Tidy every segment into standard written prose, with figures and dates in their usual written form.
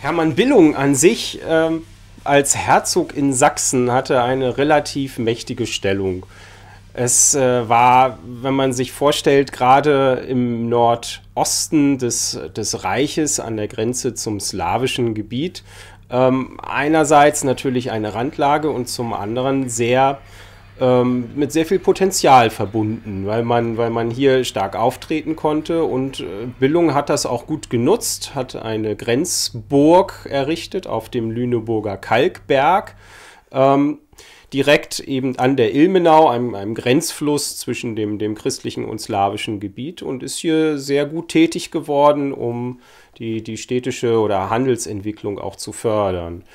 Hermann Billung an sich als Herzog in Sachsen hatte eine relativ mächtige Stellung. Es war, wenn man sich vorstellt, gerade im Nordosten des Reiches an der Grenze zum slawischen Gebiet, einerseits natürlich eine Randlage und zum anderen mit sehr viel Potenzial verbunden, weil man hier stark auftreten konnte, und Billung hat das auch gut genutzt, hat eine Grenzburg errichtet auf dem Lüneburger Kalkberg, direkt eben an der Ilmenau, einem Grenzfluss zwischen dem christlichen und slawischen Gebiet, und ist hier sehr gut tätig geworden, um die städtische oder Handelsentwicklung auch zu fördern.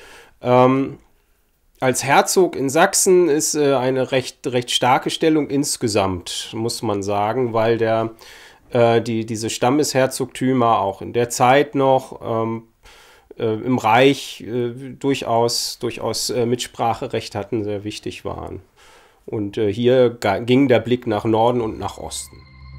Als Herzog in Sachsen ist eine recht starke Stellung insgesamt, muss man sagen, weil diese Stammesherzogtümer auch in der Zeit noch im Reich durchaus Mitspracherecht hatten, sehr wichtig waren. Und hier ging der Blick nach Norden und nach Osten.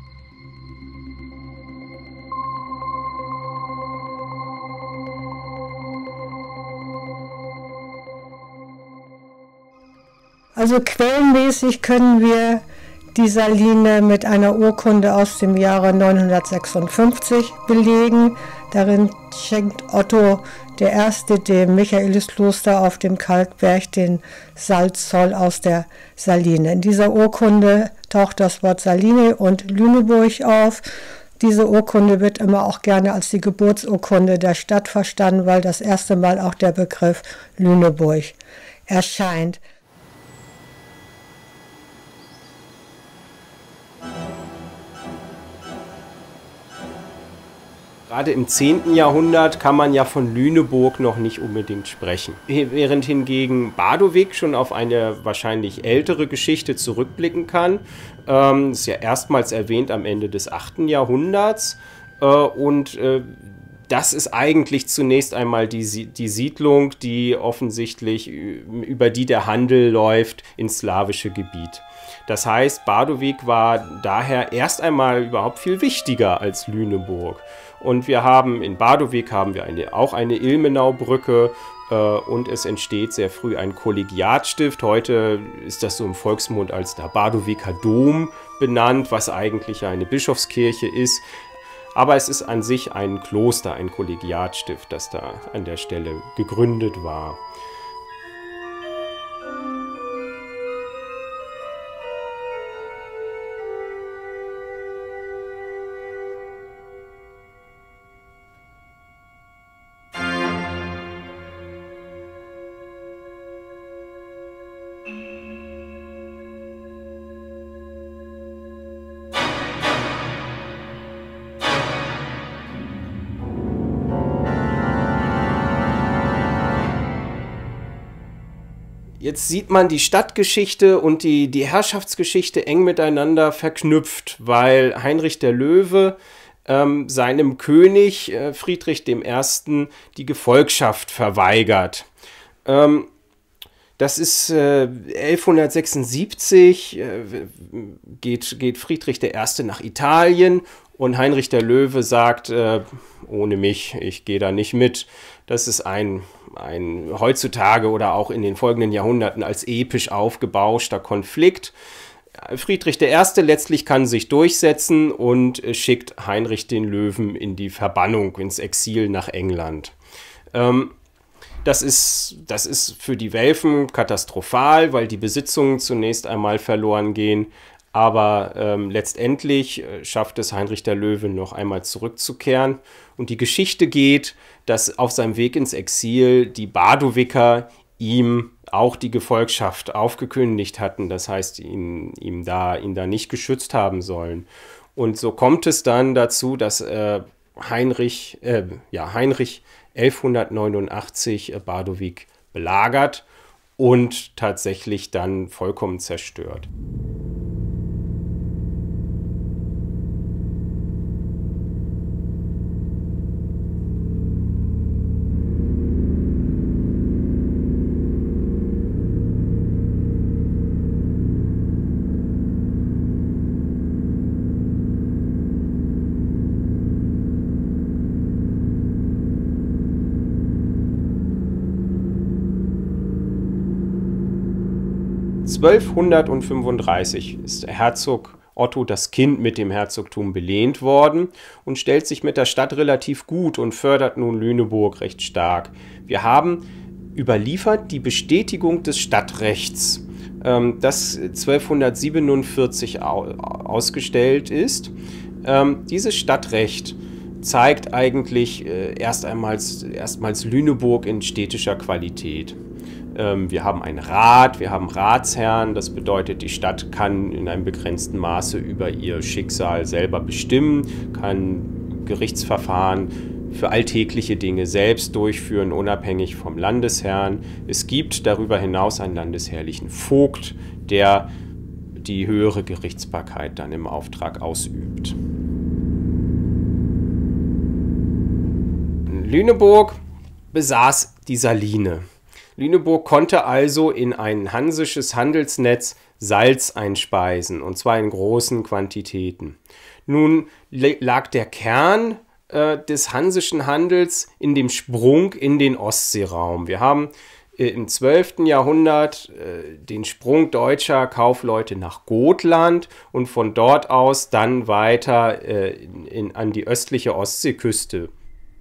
Also quellenmäßig können wir die Saline mit einer Urkunde aus dem Jahre 956 belegen. Darin schenkt Otto I. dem Michaeliskloster auf dem Kalkberg den Salzzoll aus der Saline. In dieser Urkunde taucht das Wort Saline und Lüneburg auf. Diese Urkunde wird immer auch gerne als die Geburtsurkunde der Stadt verstanden, weil das erste Mal auch der Begriff Lüneburg erscheint. Gerade im 10. Jahrhundert kann man ja von Lüneburg noch nicht unbedingt sprechen. Während hingegen Badowik schon auf eine wahrscheinlich ältere Geschichte zurückblicken kann. Ist ja erstmals erwähnt am Ende des 8. Jahrhunderts. Das ist eigentlich zunächst einmal die Siedlung, die offensichtlich über die der Handel läuft ins slawische Gebiet. Das heißt, Badowik war daher erst einmal überhaupt viel wichtiger als Lüneburg. Und in Badowik haben wir auch eine Ilmenaubrücke, und es entsteht sehr früh ein Kollegiatstift. Heute ist das so im Volksmund als der Badowiker Dom benannt, was eigentlich eine Bischofskirche ist. Aber es ist an sich ein Kloster, ein Kollegiatstift, das da an der Stelle gegründet war. Jetzt sieht man die Stadtgeschichte und die Herrschaftsgeschichte eng miteinander verknüpft, weil Heinrich der Löwe seinem König Friedrich I. die Gefolgschaft verweigert. Das ist 1176, geht Friedrich I. nach Italien, und Heinrich der Löwe sagt, ohne mich, ich gehe da nicht mit. Das ist ein heutzutage oder auch in den folgenden Jahrhunderten als episch aufgebauschter Konflikt. Friedrich I. letztlich kann sich durchsetzen und schickt Heinrich den Löwen in die Verbannung, ins Exil nach England. Das ist für die Welfen katastrophal, weil die Besitzungen zunächst einmal verloren gehen. Aber letztendlich schafft es Heinrich der Löwe noch einmal zurückzukehren. Und die Geschichte geht, dass auf seinem Weg ins Exil die Badowiker ihm auch die Gefolgschaft aufgekündigt hatten. Das heißt, ihn da nicht geschützt haben sollen. Und so kommt es dann dazu, dass Heinrich 1189 Badowik belagert und tatsächlich dann vollkommen zerstört. 1235 ist Herzog Otto das Kind mit dem Herzogtum belehnt worden und stellt sich mit der Stadt relativ gut und fördert nun Lüneburg recht stark. Wir haben überliefert die Bestätigung des Stadtrechts, das 1247 ausgestellt ist. Dieses Stadtrecht zeigt eigentlich erstmals Lüneburg in städtischer Qualität. Wir haben einen Rat, wir haben Ratsherren, das bedeutet, die Stadt kann in einem begrenzten Maße über ihr Schicksal selber bestimmen, kann Gerichtsverfahren für alltägliche Dinge selbst durchführen, unabhängig vom Landesherrn. Es gibt darüber hinaus einen landesherrlichen Vogt, der die höhere Gerichtsbarkeit dann im Auftrag ausübt. Lüneburg besaß die Saline. Lüneburg konnte also in ein hansisches Handelsnetz Salz einspeisen, und zwar in großen Quantitäten. Nun lag der Kern des hansischen Handels in dem Sprung in den Ostseeraum. Wir haben im 12. Jahrhundert den Sprung deutscher Kaufleute nach Gotland und von dort aus dann weiter an die östliche Ostseeküste.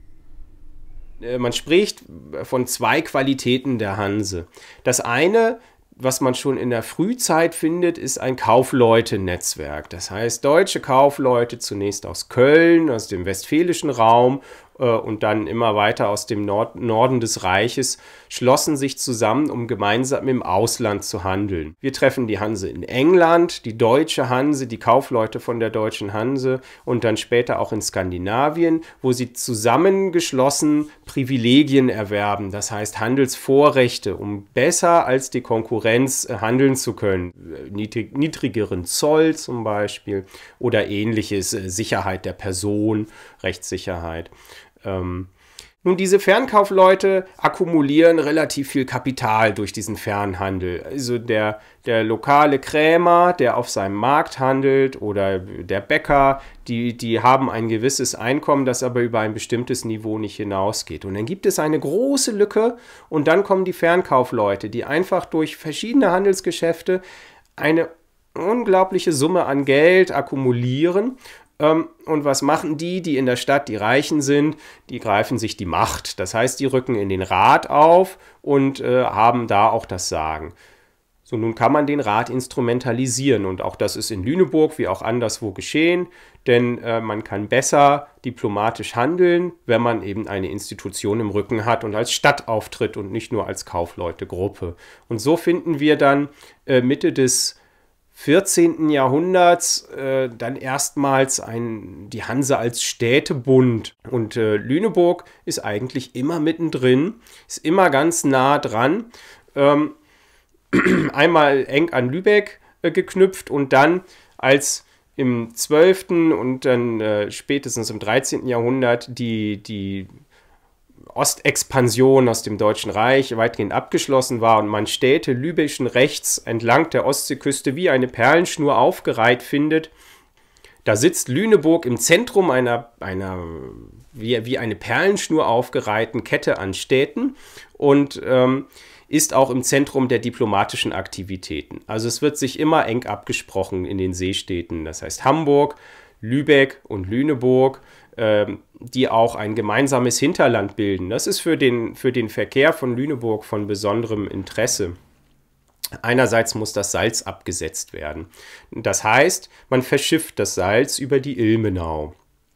Man spricht von zwei Qualitäten der Hanse. Das eine, was man schon in der Frühzeit findet, ist ein Kaufleute-Netzwerk. Das heißt, deutsche Kaufleute zunächst aus Köln, aus dem westfälischen Raum und dann immer weiter aus dem Norden des Reiches, schlossen sich zusammen, um gemeinsam im Ausland zu handeln. Wir treffen die Hanse in England, die deutsche Hanse, die Kaufleute von der deutschen Hanse und dann später auch in Skandinavien, wo sie zusammengeschlossen Privilegien erwerben, das heißt Handelsvorrechte, um besser als die Konkurrenz handeln zu können. Niedrigeren Zoll zum Beispiel oder ähnliches, Sicherheit der Person, Rechtssicherheit. Nun, diese Fernkaufleute akkumulieren relativ viel Kapital durch diesen Fernhandel. Also der lokale Krämer, der auf seinem Markt handelt, oder der Bäcker, die haben ein gewisses Einkommen, das aber über ein bestimmtes Niveau nicht hinausgeht. Und dann gibt es eine große Lücke und dann kommen die Fernkaufleute, die einfach durch verschiedene Handelsgeschäfte eine unglaubliche Summe an Geld akkumulieren. Und was machen die in der Stadt, die Reichen sind? Die greifen sich die Macht. Das heißt, die rücken in den Rat auf und haben da auch das Sagen. So, nun kann man den Rat instrumentalisieren und auch das ist in Lüneburg wie auch anderswo geschehen, denn man kann besser diplomatisch handeln, wenn man eben eine Institution im Rücken hat und als Stadt auftritt und nicht nur als Kaufleutegruppe. Und so finden wir dann Mitte des 14. Jahrhunderts dann erstmals die Hanse als Städtebund. Und Lüneburg ist eigentlich immer mittendrin, ist immer ganz nah dran. Einmal eng an Lübeck geknüpft und dann als im 12. und dann spätestens im 13. Jahrhundert die Ostexpansion aus dem Deutschen Reich weitgehend abgeschlossen war und man Städte lübeckischen Rechts entlang der Ostseeküste wie eine Perlenschnur aufgereiht findet. Da sitzt Lüneburg im Zentrum einer wie eine Perlenschnur aufgereihten Kette an Städten und ist auch im Zentrum der diplomatischen Aktivitäten. Also es wird sich immer eng abgesprochen in den Seestädten. Das heißt Hamburg, Lübeck und Lüneburg, die auch ein gemeinsames Hinterland bilden. Das ist für den Verkehr von Lüneburg von besonderem Interesse. Einerseits muss das Salz abgesetzt werden. Das heißt, man verschifft das Salz über die Ilmenau,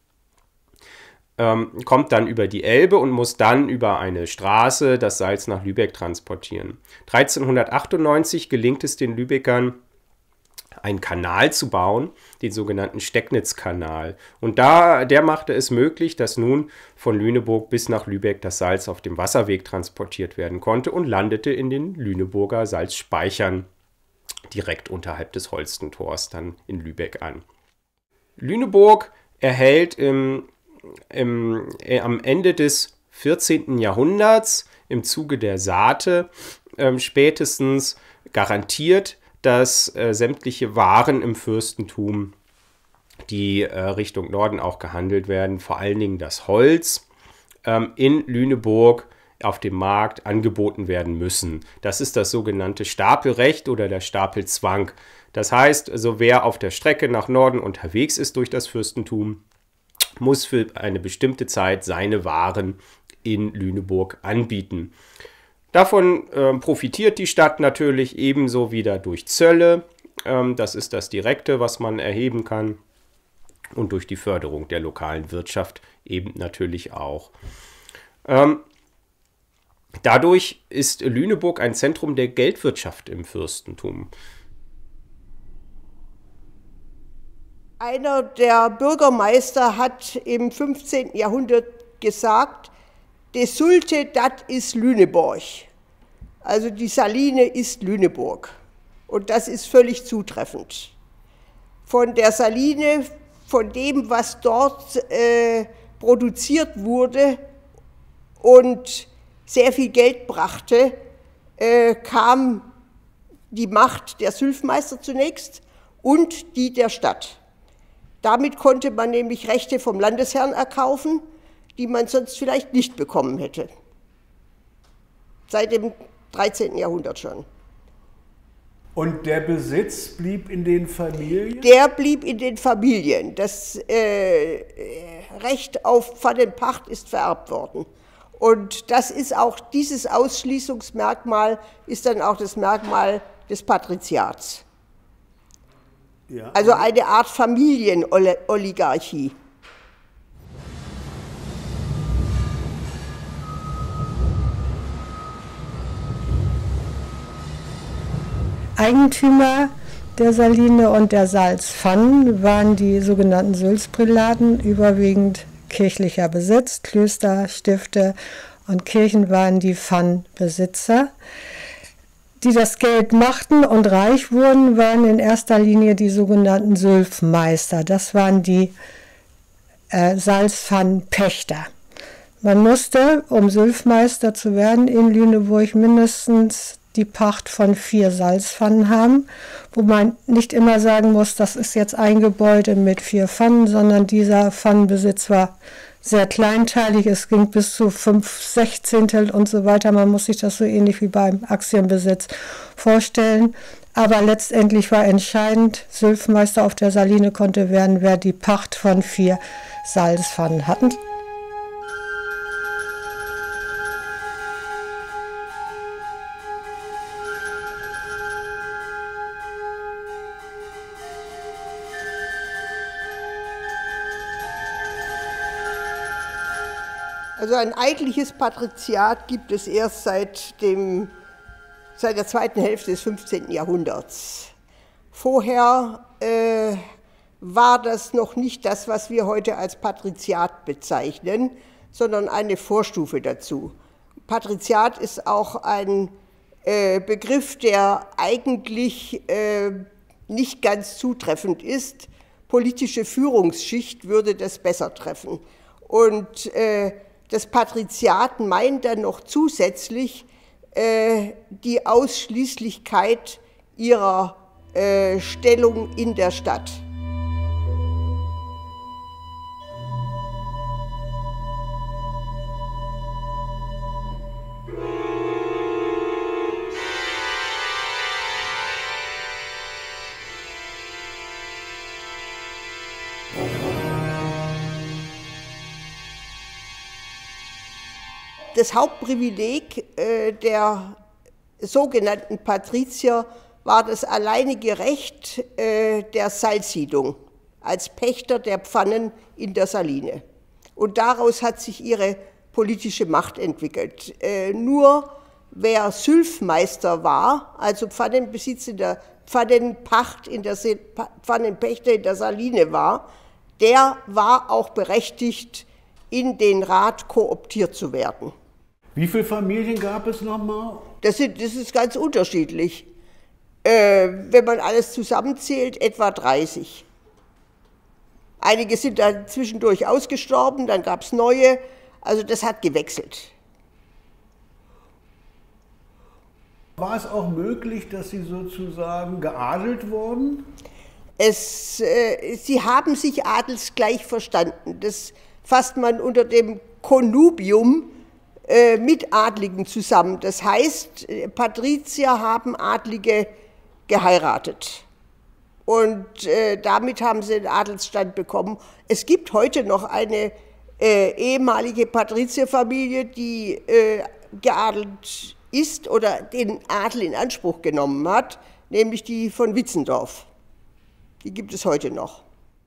kommt dann über die Elbe und muss dann über eine Straße das Salz nach Lübeck transportieren. 1398 gelingt es den Lübeckern, einen Kanal zu bauen, den sogenannten Stecknitzkanal. Und der machte es möglich, dass nun von Lüneburg bis nach Lübeck das Salz auf dem Wasserweg transportiert werden konnte und landete in den Lüneburger Salzspeichern direkt unterhalb des Holstentors dann in Lübeck an. Lüneburg erhält am Ende des 14. Jahrhunderts im Zuge der Saate spätestens garantiert, dass sämtliche Waren im Fürstentum, die Richtung Norden auch gehandelt werden, vor allen Dingen das Holz, in Lüneburg auf dem Markt angeboten werden müssen. Das ist das sogenannte Stapelrecht oder der Stapelzwang. Das heißt, also wer auf der Strecke nach Norden unterwegs ist durch das Fürstentum, muss für eine bestimmte Zeit seine Waren in Lüneburg anbieten. Davon profitiert die Stadt natürlich ebenso wieder durch Zölle. Das ist das Direkte, was man erheben kann. Und durch die Förderung der lokalen Wirtschaft eben natürlich auch. Dadurch ist Lüneburg ein Zentrum der Geldwirtschaft im Fürstentum. Einer der Bürgermeister hat im 15. Jahrhundert gesagt, de Sulte, dat is Lüneburg. Also die Saline ist Lüneburg. Und das ist völlig zutreffend. Von der Saline, von dem, was dort produziert wurde und sehr viel Geld brachte, kam die Macht der Sülfmeister zunächst und die der Stadt. Damit konnte man nämlich Rechte vom Landesherrn erkaufen, die man sonst vielleicht nicht bekommen hätte. Seit dem 13. Jahrhundert schon. Und der Besitz blieb in den Familien? Der blieb in den Familien. Das Recht auf Pfannenpacht ist vererbt worden. Und das ist auch, dieses Ausschließungsmerkmal ist dann auch das Merkmal des Patriziats. Ja. Also eine Art Familienoligarchie. Eigentümer der Saline und der Salzpfannen waren die sogenannten Sülzprälaten, überwiegend kirchlicher Besitz. Klöster, Stifte und Kirchen waren die Pfannenbesitzer. Die das Geld machten und reich wurden, waren in erster Linie die sogenannten Sülfmeister. Das waren die Salzpfannenpächter. Man musste, um Sülfmeister zu werden, in Lüneburg mindestens die Pacht von 4 Salzpfannen haben, wo man nicht immer sagen muss, das ist jetzt ein Gebäude mit 4 Pfannen, sondern dieser Pfannenbesitz war sehr kleinteilig, es ging bis zu 5/16 und so weiter. Man muss sich das so ähnlich wie beim Aktienbesitz vorstellen. Aber letztendlich war entscheidend, Sülfmeister auf der Saline konnte werden, wer die Pacht von 4 Salzpfannen hatten. Also ein eigentliches Patriziat gibt es erst seit der zweiten Hälfte des 15. Jahrhunderts. Vorher war das noch nicht das, was wir heute als Patriziat bezeichnen, sondern eine Vorstufe dazu. Patriziat ist auch ein Begriff, der eigentlich nicht ganz zutreffend ist. Politische Führungsschicht würde das besser treffen. Und das Patriziat meint dann noch zusätzlich die Ausschließlichkeit ihrer Stellung in der Stadt. Das Hauptprivileg der sogenannten Patrizier war das alleinige Recht der Salzsiedung als Pächter der Pfannen in der Saline. Und daraus hat sich ihre politische Macht entwickelt. Nur wer Sülfmeister war, also Pfannenbesitz in der Pfannenpacht, Pfannenpächter in der Saline war, der war auch berechtigt, in den Rat kooptiert zu werden. Wie viele Familien gab es nochmal? Das ist ganz unterschiedlich. Wenn man alles zusammenzählt, etwa 30. Einige sind dann zwischendurch ausgestorben, dann gab es neue. Also das hat gewechselt. War es auch möglich, dass sie sozusagen geadelt wurden? Sie haben sich adelsgleich verstanden. Das fasst man unter dem Connubium mit Adligen zusammen. Das heißt, Patrizier haben Adlige geheiratet. Und damit haben sie den Adelsstand bekommen. Es gibt heute noch eine ehemalige Patrizierfamilie, die geadelt ist oder den Adel in Anspruch genommen hat, nämlich die von Witzendorf. Die gibt es heute noch.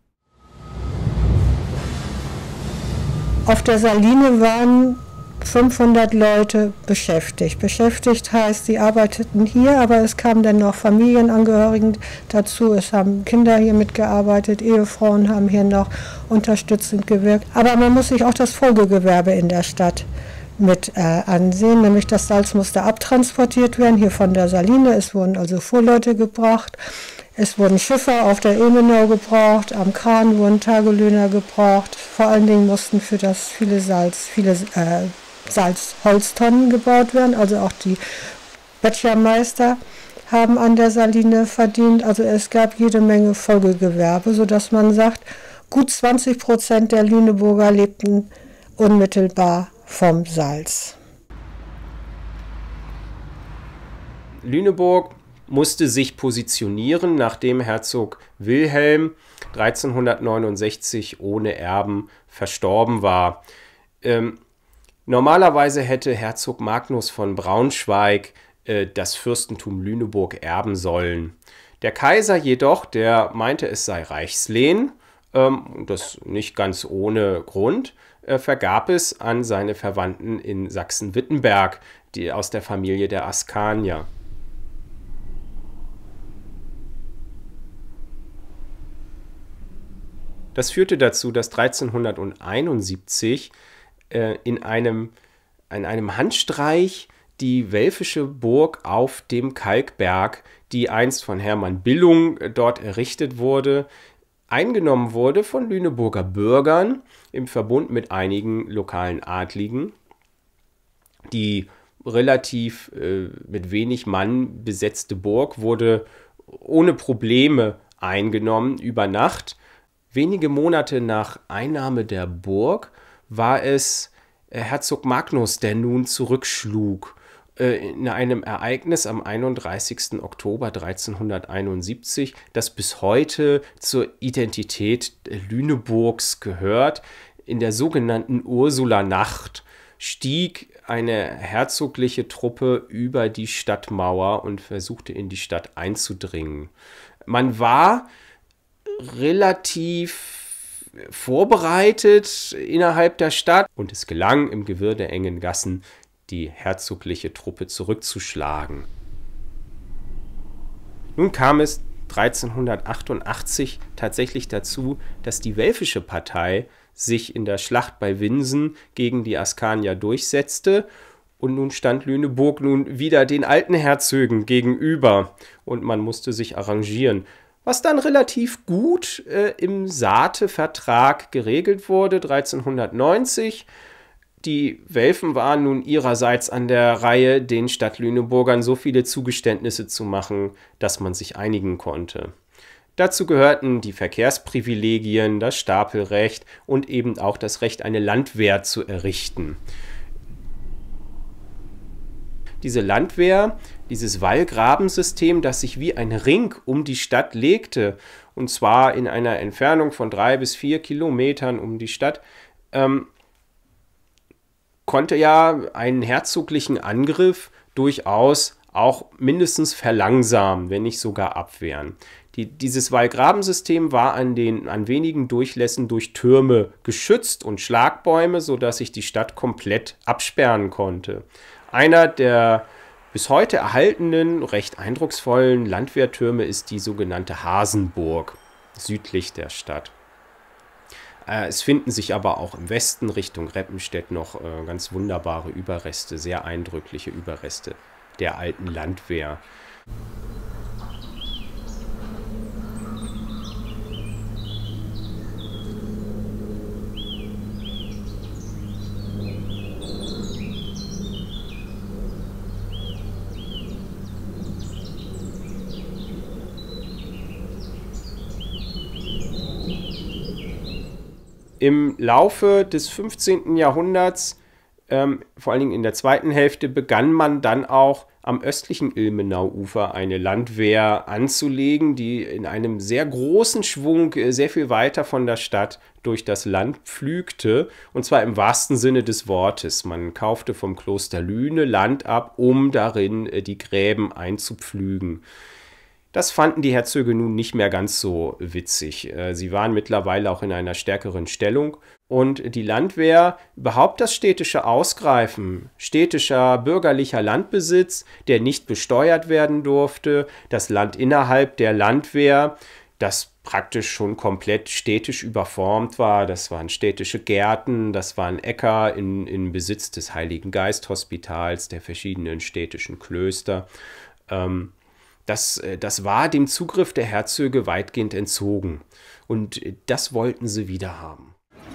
Auf der Saline waren 500 Leute beschäftigt. Beschäftigt heißt, sie arbeiteten hier, aber es kamen dann noch Familienangehörigen dazu. Es haben Kinder hier mitgearbeitet, Ehefrauen haben hier noch unterstützend gewirkt. Aber man muss sich auch das Folgegewerbe in der Stadt mit ansehen, nämlich das Salz musste abtransportiert werden, hier von der Saline. Es wurden also Fuhrleute gebracht. Es wurden Schiffer auf der Ilmenau gebraucht, am Kran wurden Tagelöhner gebraucht. Vor allen Dingen mussten für das viele Salzholztonnen gebaut werden, also auch die Bätschermeister haben an der Saline verdient. Also es gab jede Menge Folgegewerbe, sodass man sagt, gut 20% der Lüneburger lebten unmittelbar vom Salz. Lüneburg musste sich positionieren, nachdem Herzog Wilhelm 1369 ohne Erben verstorben war. Normalerweise hätte Herzog Magnus von Braunschweig das Fürstentum Lüneburg erben sollen. Der Kaiser jedoch, der meinte, es sei Reichslehen, das nicht ganz ohne Grund, vergab es an seine Verwandten in Sachsen-Wittenberg, die aus der Familie der Askanier. Das führte dazu, dass 1371 in einem Handstreich die welfische Burg auf dem Kalkberg, die einst von Hermann Billung dort errichtet wurde, eingenommen wurde von Lüneburger Bürgern im Verbund mit einigen lokalen Adligen. Die relativ mit wenig Mann besetzte Burg wurde ohne Probleme eingenommen über Nacht. Wenige Monate nach Einnahme der Burg war es Herzog Magnus, der nun zurückschlug. In einem Ereignis am 31. Oktober 1371, das bis heute zur Identität Lüneburgs gehört. In der sogenannten Ursula-Nacht stieg eine herzogliche Truppe über die Stadtmauer und versuchte in die Stadt einzudringen. Man war relativ vorbereitet innerhalb der Stadt und es gelang im Gewirr der engen Gassen, die herzogliche Truppe zurückzuschlagen. Nun kam es 1388 tatsächlich dazu, dass die welfische Partei sich in der Schlacht bei Winsen gegen die Askanier durchsetzte und nun stand Lüneburg wieder den alten Herzögen gegenüber und man musste sich arrangieren. Was dann relativ gut im Saatevertrag geregelt wurde, 1390. Die Welfen waren nun ihrerseits an der Reihe, den Stadtlüneburgern so viele Zugeständnisse zu machen, dass man sich einigen konnte. Dazu gehörten die Verkehrsprivilegien, das Stapelrecht und eben auch das Recht, eine Landwehr zu errichten. Diese Landwehr, dieses Wallgrabensystem, das sich wie ein Ring um die Stadt legte, und zwar in einer Entfernung von 3 bis 4 Kilometern um die Stadt, konnte ja einen herzoglichen Angriff durchaus auch mindestens verlangsamen, wenn nicht sogar abwehren. Dieses Wallgrabensystem war an wenigen Durchlässen durch Türme geschützt und Schlagbäume, sodass sich die Stadt komplett absperren konnte. Einer der bis heute erhaltenen, recht eindrucksvollen Landwehrtürme ist die sogenannte Hasenburg, südlich der Stadt. Es finden sich aber auch im Westen Richtung Reppenstedt noch ganz wunderbare Überreste, sehr eindrückliche Überreste der alten Landwehr. Im Laufe des 15. Jahrhunderts vor allen Dingen in der zweiten Hälfte, begann man dann auch am östlichen Ilmenauufer eine Landwehr anzulegen, die in einem sehr großen Schwung sehr viel weiter von der Stadt durch das Land pflügte, und zwar im wahrsten Sinne des Wortes. Man kaufte vom Kloster Lüne Land ab, um darin die Gräben einzupflügen. Das fanden die Herzöge nun nicht mehr ganz so witzig. Sie waren mittlerweile auch in einer stärkeren Stellung. Und die Landwehr, überhaupt das städtische Ausgreifen, städtischer bürgerlicher Landbesitz, der nicht besteuert werden durfte, das Land innerhalb der Landwehr, das praktisch schon komplett städtisch überformt war. Das waren städtische Gärten, das waren Äcker in Besitz des Heiligen Geist Hospitals, der verschiedenen städtischen Klöster. Das war dem Zugriff der Herzöge weitgehend entzogen. Und das wollten sie wieder haben.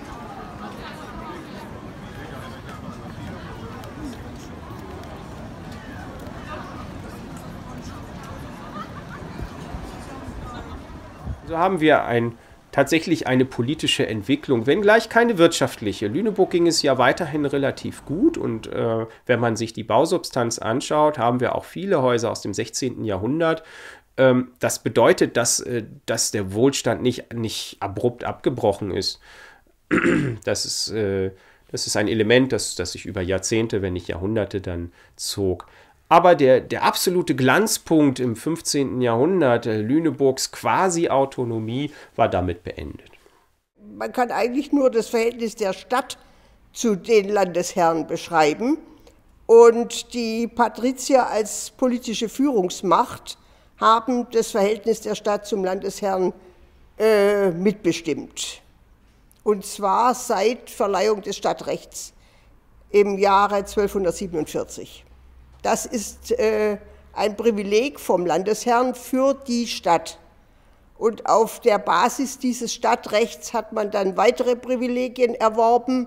So haben wir tatsächlich eine politische Entwicklung, wenngleich keine wirtschaftliche. Lüneburg ging es ja weiterhin relativ gut, und wenn man sich die Bausubstanz anschaut, haben wir auch viele Häuser aus dem 16. Jahrhundert. Das bedeutet, dass der Wohlstand nicht abrupt abgebrochen ist. Das ist ein Element, das sich über Jahrzehnte, wenn nicht Jahrhunderte dann zog. Aber der absolute Glanzpunkt im 15. Jahrhundert, Lüneburgs Quasi-Autonomie, war damit beendet. Man kann eigentlich nur das Verhältnis der Stadt zu den Landesherren beschreiben. Und die Patrizier als politische Führungsmacht haben das Verhältnis der Stadt zum Landesherrn mitbestimmt. Und zwar seit Verleihung des Stadtrechts im Jahre 1247. Das ist ein Privileg vom Landesherrn für die Stadt. Und auf der Basis dieses Stadtrechts hat man dann weitere Privilegien erworben,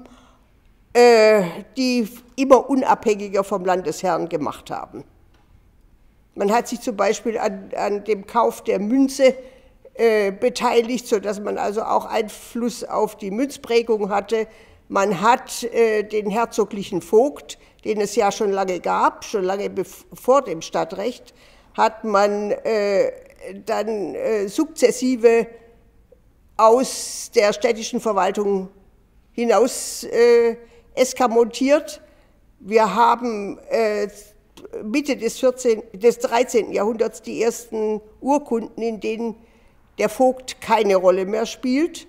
die immer unabhängiger vom Landesherrn gemacht haben. Man hat sich zum Beispiel an dem Kauf der Münze beteiligt, sodass man also auch Einfluss auf die Münzprägung hatte. Man hat den herzoglichen Vogt, den es ja schon lange gab, schon lange vor dem Stadtrecht, hat man dann sukzessive aus der städtischen Verwaltung hinaus eskamontiert. Wir haben Mitte des 13. Jahrhunderts die ersten Urkunden, in denen der Vogt keine Rolle mehr spielt.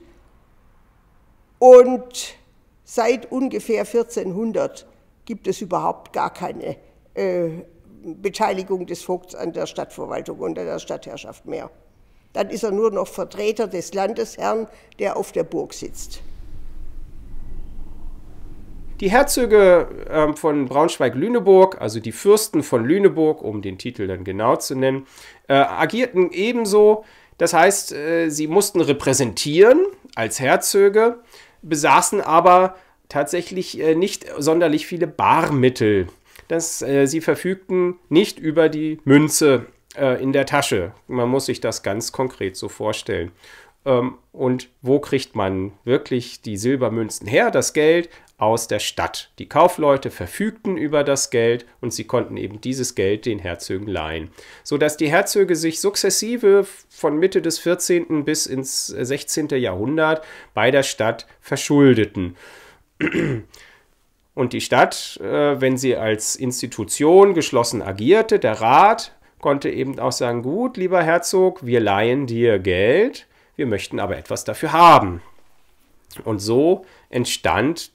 Und seit ungefähr 1400 gibt es überhaupt gar keine Beteiligung des Vogts an der Stadtverwaltung und an der Stadtherrschaft mehr. Dann ist er nur noch Vertreter des Landesherrn, der auf der Burg sitzt. Die Herzöge von Braunschweig-Lüneburg, also die Fürsten von Lüneburg, um den Titel dann genau zu nennen, agierten ebenso. Das heißt, sie mussten repräsentieren als Herzöge, besaßen aber tatsächlich nicht sonderlich viele Barmittel. Sie verfügten nicht über die Münze in der Tasche. Man muss sich das ganz konkret so vorstellen. Und wo kriegt man wirklich die Silbermünzen her, das Geld? Aus der Stadt. Die Kaufleute verfügten über das Geld und sie konnten eben dieses Geld den Herzögen leihen. Sodass die Herzöge sich sukzessive von Mitte des 14. bis ins 16. Jahrhundert bei der Stadt verschuldeten. Und die Stadt, wenn sie als Institution geschlossen agierte, der Rat, konnte eben auch sagen, gut, lieber Herzog, wir leihen dir Geld, wir möchten aber etwas dafür haben. Und so entstand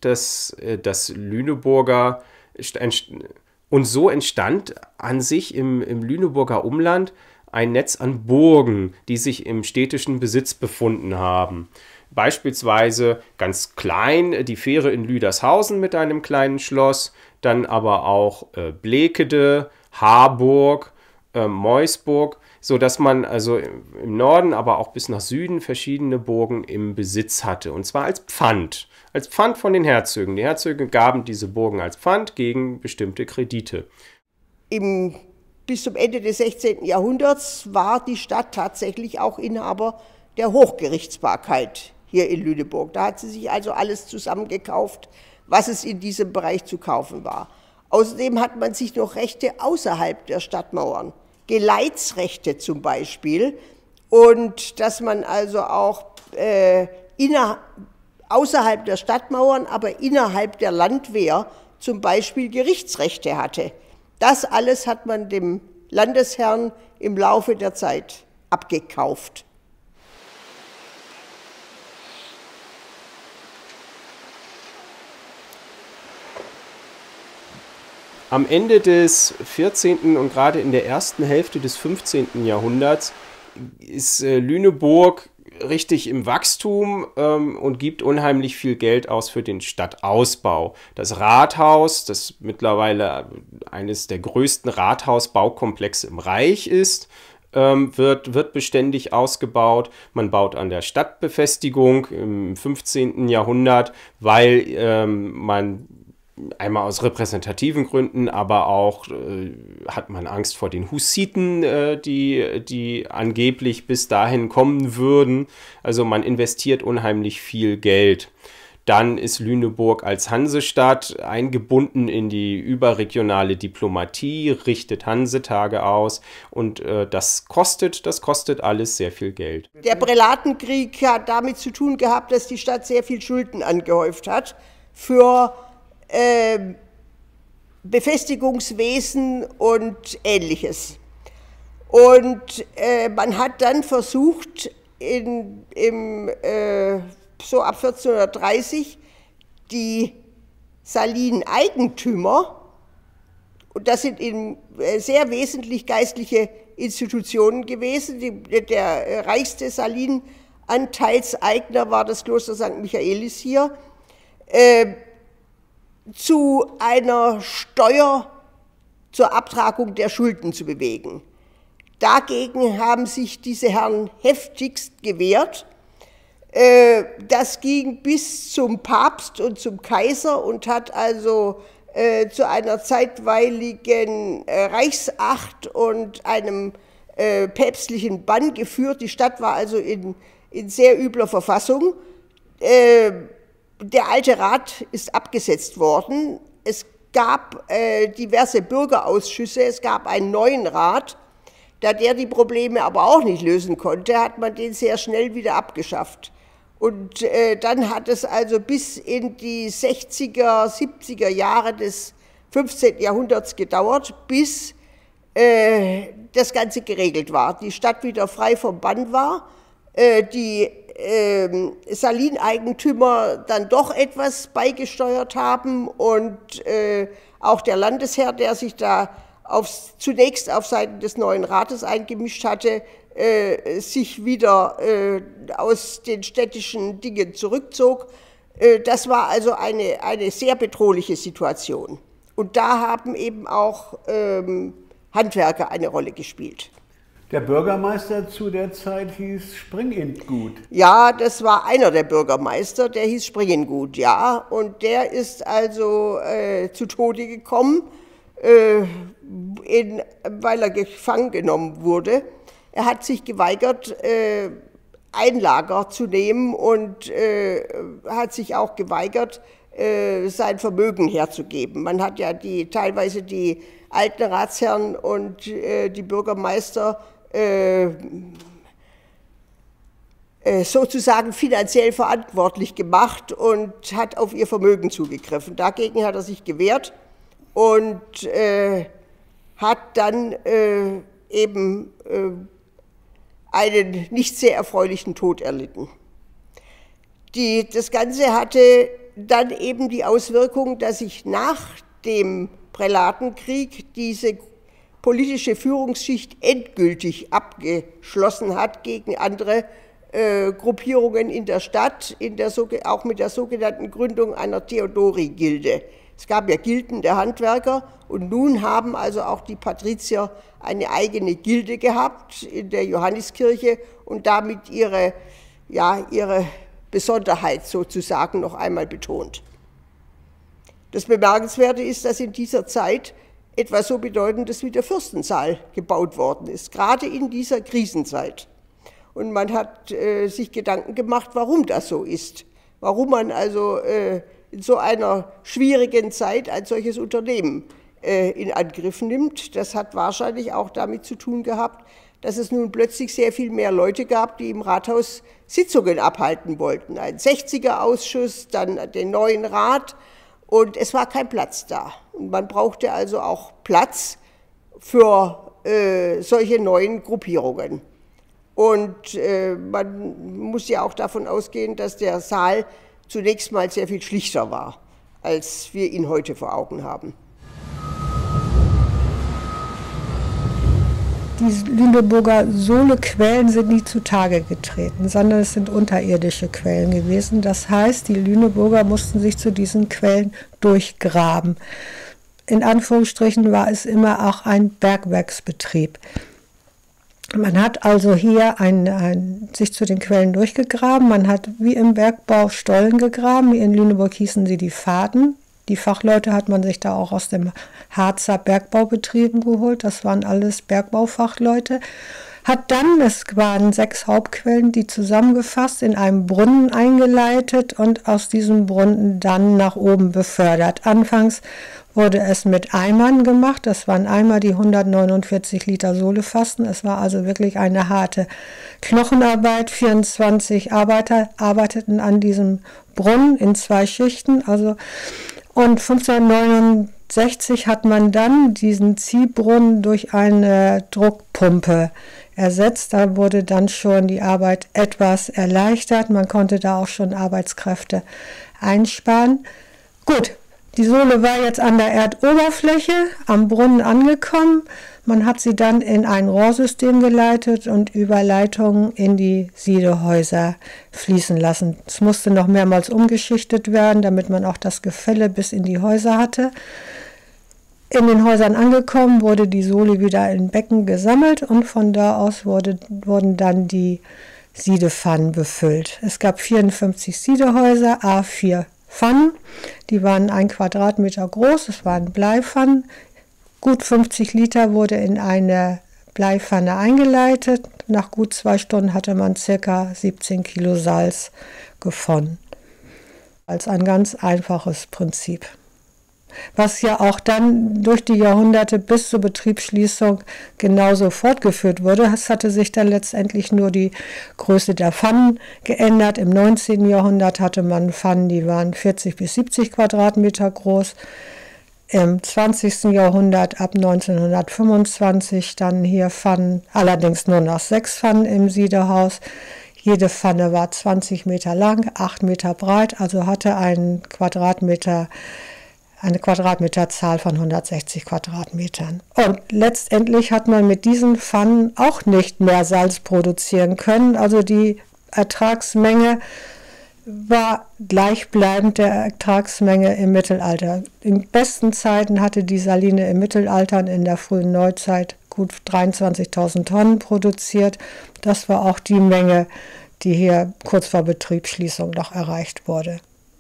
entstand an sich im Lüneburger Umland ein Netz an Burgen, die sich im städtischen Besitz befunden haben. Beispielsweise ganz klein die Fähre in Lüdershausen mit einem kleinen Schloss, dann aber auch Blekede, Harburg, Meusburg, sodass man also im Norden, aber auch bis nach Süden verschiedene Burgen im Besitz hatte. Und zwar als Pfand von den Herzögen. Die Herzöge gaben diese Burgen als Pfand gegen bestimmte Kredite. Bis zum Ende des 16. Jahrhunderts war die Stadt tatsächlich auch Inhaber der Hochgerichtsbarkeit hier in Lüneburg. Da hat sie sich also alles zusammengekauft, was es in diesem Bereich zu kaufen war. Außerdem hat man sich noch Rechte außerhalb der Stadtmauern, Geleitsrechte zum Beispiel, und dass man also auch außerhalb der Stadtmauern, aber innerhalb der Landwehr zum Beispiel Gerichtsrechte hatte. Das alles hat man dem Landesherrn im Laufe der Zeit abgekauft. Am Ende des 14. und gerade in der ersten Hälfte des 15. Jahrhunderts ist Lüneburg richtig im Wachstum und gibt unheimlich viel Geld aus für den Stadtausbau. Das Rathaus, das mittlerweile eines der größten Rathausbaukomplexe im Reich ist, wird beständig ausgebaut. Man baut an der Stadtbefestigung im 15. Jahrhundert, weil man einmal aus repräsentativen Gründen, aber auch hat man Angst vor den Hussiten, die angeblich bis dahin kommen würden. Also man investiert unheimlich viel Geld. Dann ist Lüneburg als Hansestadt eingebunden in die überregionale Diplomatie, richtet Hansetage aus und das kostet alles sehr viel Geld. Der Prälatenkrieg hat damit zu tun gehabt, dass die Stadt sehr viel Schulden angehäuft hat für Befestigungswesen und Ähnliches. Und man hat dann versucht, so ab 1430 die Salinen-Eigentümer, und das sind sehr wesentlich geistliche Institutionen gewesen, der reichste Salinen-Anteilseigner war das Kloster St. Michaelis hier, zu einer Steuer zur Abtragung der Schulden zu bewegen. Dagegen haben sich diese Herren heftigst gewehrt. Das ging bis zum Papst und zum Kaiser und hat also zu einer zeitweiligen Reichsacht und einem päpstlichen Bann geführt. Die Stadt war also in sehr übler Verfassung. Der alte Rat ist abgesetzt worden. Es gab diverse Bürgerausschüsse, es gab einen neuen Rat. Da der die Probleme aber auch nicht lösen konnte, hat man den sehr schnell wieder abgeschafft. Und dann hat es also bis in die 60er, 70er Jahre des 15. Jahrhunderts gedauert, bis das Ganze geregelt war, die Stadt wieder frei vom Bann war, die Salineigentümer dann doch etwas beigesteuert haben und auch der Landesherr, der sich da zunächst auf Seiten des neuen Rates eingemischt hatte, sich wieder aus den städtischen Dingen zurückzog. Das war also eine sehr bedrohliche Situation. Und da haben eben auch Handwerker eine Rolle gespielt. Der Bürgermeister zu der Zeit hieß Springingut. Ja, das war einer der Bürgermeister, der hieß Springingut, ja. Und der ist also zu Tode gekommen, weil er gefangen genommen wurde. Er hat sich geweigert, Einlager zu nehmen und hat sich auch geweigert, sein Vermögen herzugeben. Man hat ja teilweise die alten Ratsherren und die Bürgermeister sozusagen finanziell verantwortlich gemacht und hat auf ihr Vermögen zugegriffen. Dagegen hat er sich gewehrt und hat dann eben einen nicht sehr erfreulichen Tod erlitten. Das Ganze hatte dann eben die Auswirkung, dass sich nach dem Prälatenkrieg diese politische Führungsschicht endgültig abgeschlossen hat gegen andere Gruppierungen in der Stadt, auch mit der sogenannten Gründung einer Theodori-Gilde. Es gab ja Gilden der Handwerker und nun haben also auch die Patrizier eine eigene Gilde gehabt in der Johanniskirche und damit ihre Besonderheit sozusagen noch einmal betont. Das Bemerkenswerte ist, dass in dieser Zeit etwas so Bedeutendes wie der Fürstensaal gebaut worden ist, gerade in dieser Krisenzeit. Und man hat sich Gedanken gemacht, warum das so ist. Warum man also in so einer schwierigen Zeit ein solches Unternehmen in Angriff nimmt. Das hat wahrscheinlich auch damit zu tun gehabt, dass es nun plötzlich sehr viel mehr Leute gab, die im Rathaus Sitzungen abhalten wollten. Ein 60er-Ausschuss, dann den neuen Rat, und es war kein Platz da. Und man brauchte also auch Platz für solche neuen Gruppierungen. Und man muss ja auch davon ausgehen, dass der Saal zunächst mal sehr viel schlichter war, als wir ihn heute vor Augen haben. Die Lüneburger Sohlequellen sind nie zutage getreten, sondern es sind unterirdische Quellen gewesen. Das heißt, die Lüneburger mussten sich zu diesen Quellen durchgraben. In Anführungsstrichen war es immer auch ein Bergwerksbetrieb. Man hat also hier sich zu den Quellen durchgegraben. Man hat wie im Bergbau Stollen gegraben. In Lüneburg hießen sie die Faden. Die Fachleute hat man sich da auch aus dem Harzer Bergbaubetrieben geholt. Das waren alles Bergbaufachleute. Hat dann, es waren 6 Hauptquellen, die zusammengefasst in einem Brunnen eingeleitet und aus diesem Brunnen dann nach oben befördert. Anfangs wurde es mit Eimern gemacht. Das waren Eimer, die 149 Liter Sohle fassten. Es war also wirklich eine harte Knochenarbeit. 24 Arbeiter arbeiteten an diesem Brunnen in 2 Schichten. Und 1569 hat man dann diesen Ziehbrunnen durch eine Druckpumpe ersetzt. Da wurde dann schon die Arbeit etwas erleichtert. Man konnte da auch schon Arbeitskräfte einsparen. Gut, die Sohle war jetzt an der Erdoberfläche am Brunnen angekommen. Man hat sie dann in ein Rohrsystem geleitet und über Leitungen in die Siedehäuser fließen lassen. Es musste noch mehrmals umgeschichtet werden, damit man auch das Gefälle bis in die Häuser hatte. In den Häusern angekommen, wurde die Sohle wieder in Becken gesammelt und von da aus wurden dann die Siedepfannen befüllt. Es gab 54 Siedehäuser, A4 Pfannen, die waren 1 Quadratmeter groß, es waren Bleipfannen. Gut 50 Liter wurde in eine Bleipfanne eingeleitet. Nach gut 2 Stunden hatte man ca. 17 Kilo Salz gefunden. Als ein ganz einfaches Prinzip. Was ja auch dann durch die Jahrhunderte bis zur Betriebsschließung genauso fortgeführt wurde. Es hatte sich dann letztendlich nur die Größe der Pfannen geändert. Im 19. Jahrhundert hatte man Pfannen, die waren 40 bis 70 Quadratmeter groß. Im 20. Jahrhundert, ab 1925, dann hier Pfannen, allerdings nur noch 6 Pfannen im Siedehaus. Jede Pfanne war 20 Meter lang, 8 Meter breit, also hatte eine Quadratmeterzahl von 160 Quadratmetern. Und letztendlich hat man mit diesen Pfannen auch nicht mehr Salz produzieren können. Also die Ertragsmenge war gleichbleibend der Ertragsmenge im Mittelalter. In besten Zeiten hatte die Saline im Mittelalter und in der frühen Neuzeit gut 23.000 Tonnen produziert. Das war auch die Menge, die hier kurz vor Betriebsschließung noch erreicht wurde.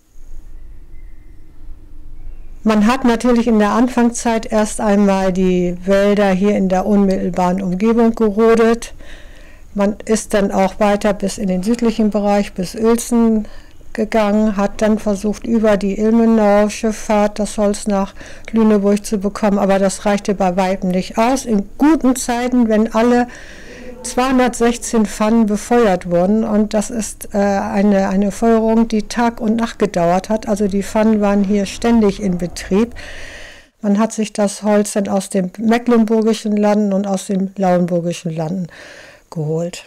Man hat natürlich in der Anfangszeit erst einmal die Wälder hier in der unmittelbaren Umgebung gerodet. Man ist dann auch weiter bis in den südlichen Bereich, bis Uelzen gegangen, hat dann versucht, über die Ilmenau-Schifffahrt das Holz nach Lüneburg zu bekommen, aber das reichte bei weitem nicht aus. In guten Zeiten, wenn alle 216 Pfannen befeuert wurden, und das ist eine Feuerung, die Tag und Nacht gedauert hat, also die Pfannen waren hier ständig in Betrieb. Man hat sich das Holz dann aus den mecklenburgischen Landen und aus den lauenburgischen Landen geholt.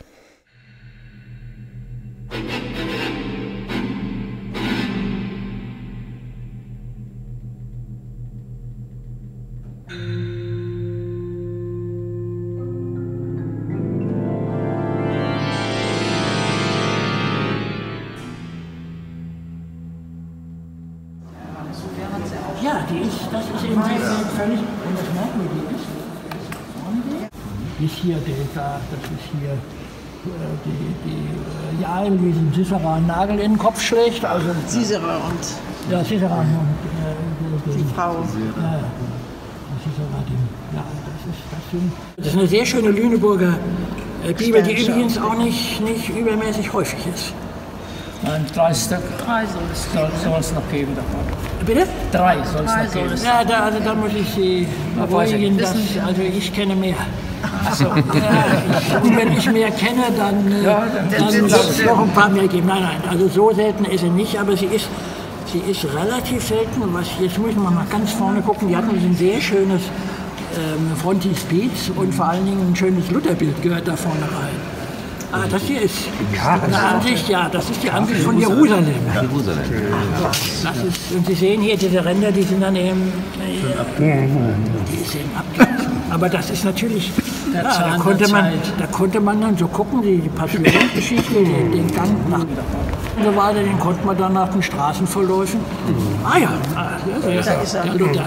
Ja, das ist eben völlig, und das merken wir, die ist hier Delta, das ist hier die Jael, die diesen Ciceran-Nagel in den Kopf schlägt. Also, Ciceran und ja, Ciceran und die Frau. Ja, das ist eine sehr schöne Lüneburger Bibel, die übrigens auch nicht übermäßig häufig ist. Nein, 3 Stück. 3 Soll es noch geben davon. Bitte? 3 soll es noch geben. Ja, da muss ich Sie beruhigen, also ich kenne mehr. Also, Und wenn ich mehr kenne, dann wird es noch ein paar mehr geben. Nein, also so selten ist sie nicht, aber sie ist relativ selten. Jetzt müssen wir mal ganz vorne gucken. Die hatten ein sehr schönes Frontispiz und vor allen Dingen ein schönes Lutherbild gehört da vorne rein. Ah, das hier ist eine Ansicht, ja, das ist die Ansicht von Jerusalem. Und Sie sehen hier diese Ränder, die sind dann eben abgerissen. Aber das ist natürlich, da konnte man dann so gucken, die Passionsgeschichte, den Gang nach und so weiter, den konnte man dann nach den Straßenverläufen. Ah ja, der Luther,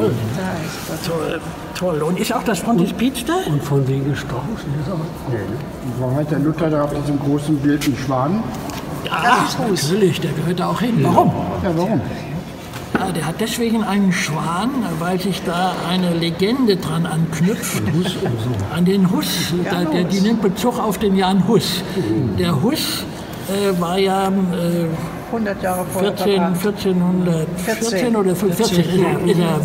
toll. Und ist auch das Frontispiz da? und von wegen Strauß ist auch. Warum hat der Luther da auf diesem großen Bild einen Schwan? Ja, natürlich, der gehört da auch hin. Warum? Ja, warum? Ja, der hat deswegen einen Schwan, weil sich da eine Legende dran anknüpft, an den Huss. Die nimmt Bezug auf den Jan Hus. Der Huss war ja 100 Jahre vorher 1414 oder 14 ist er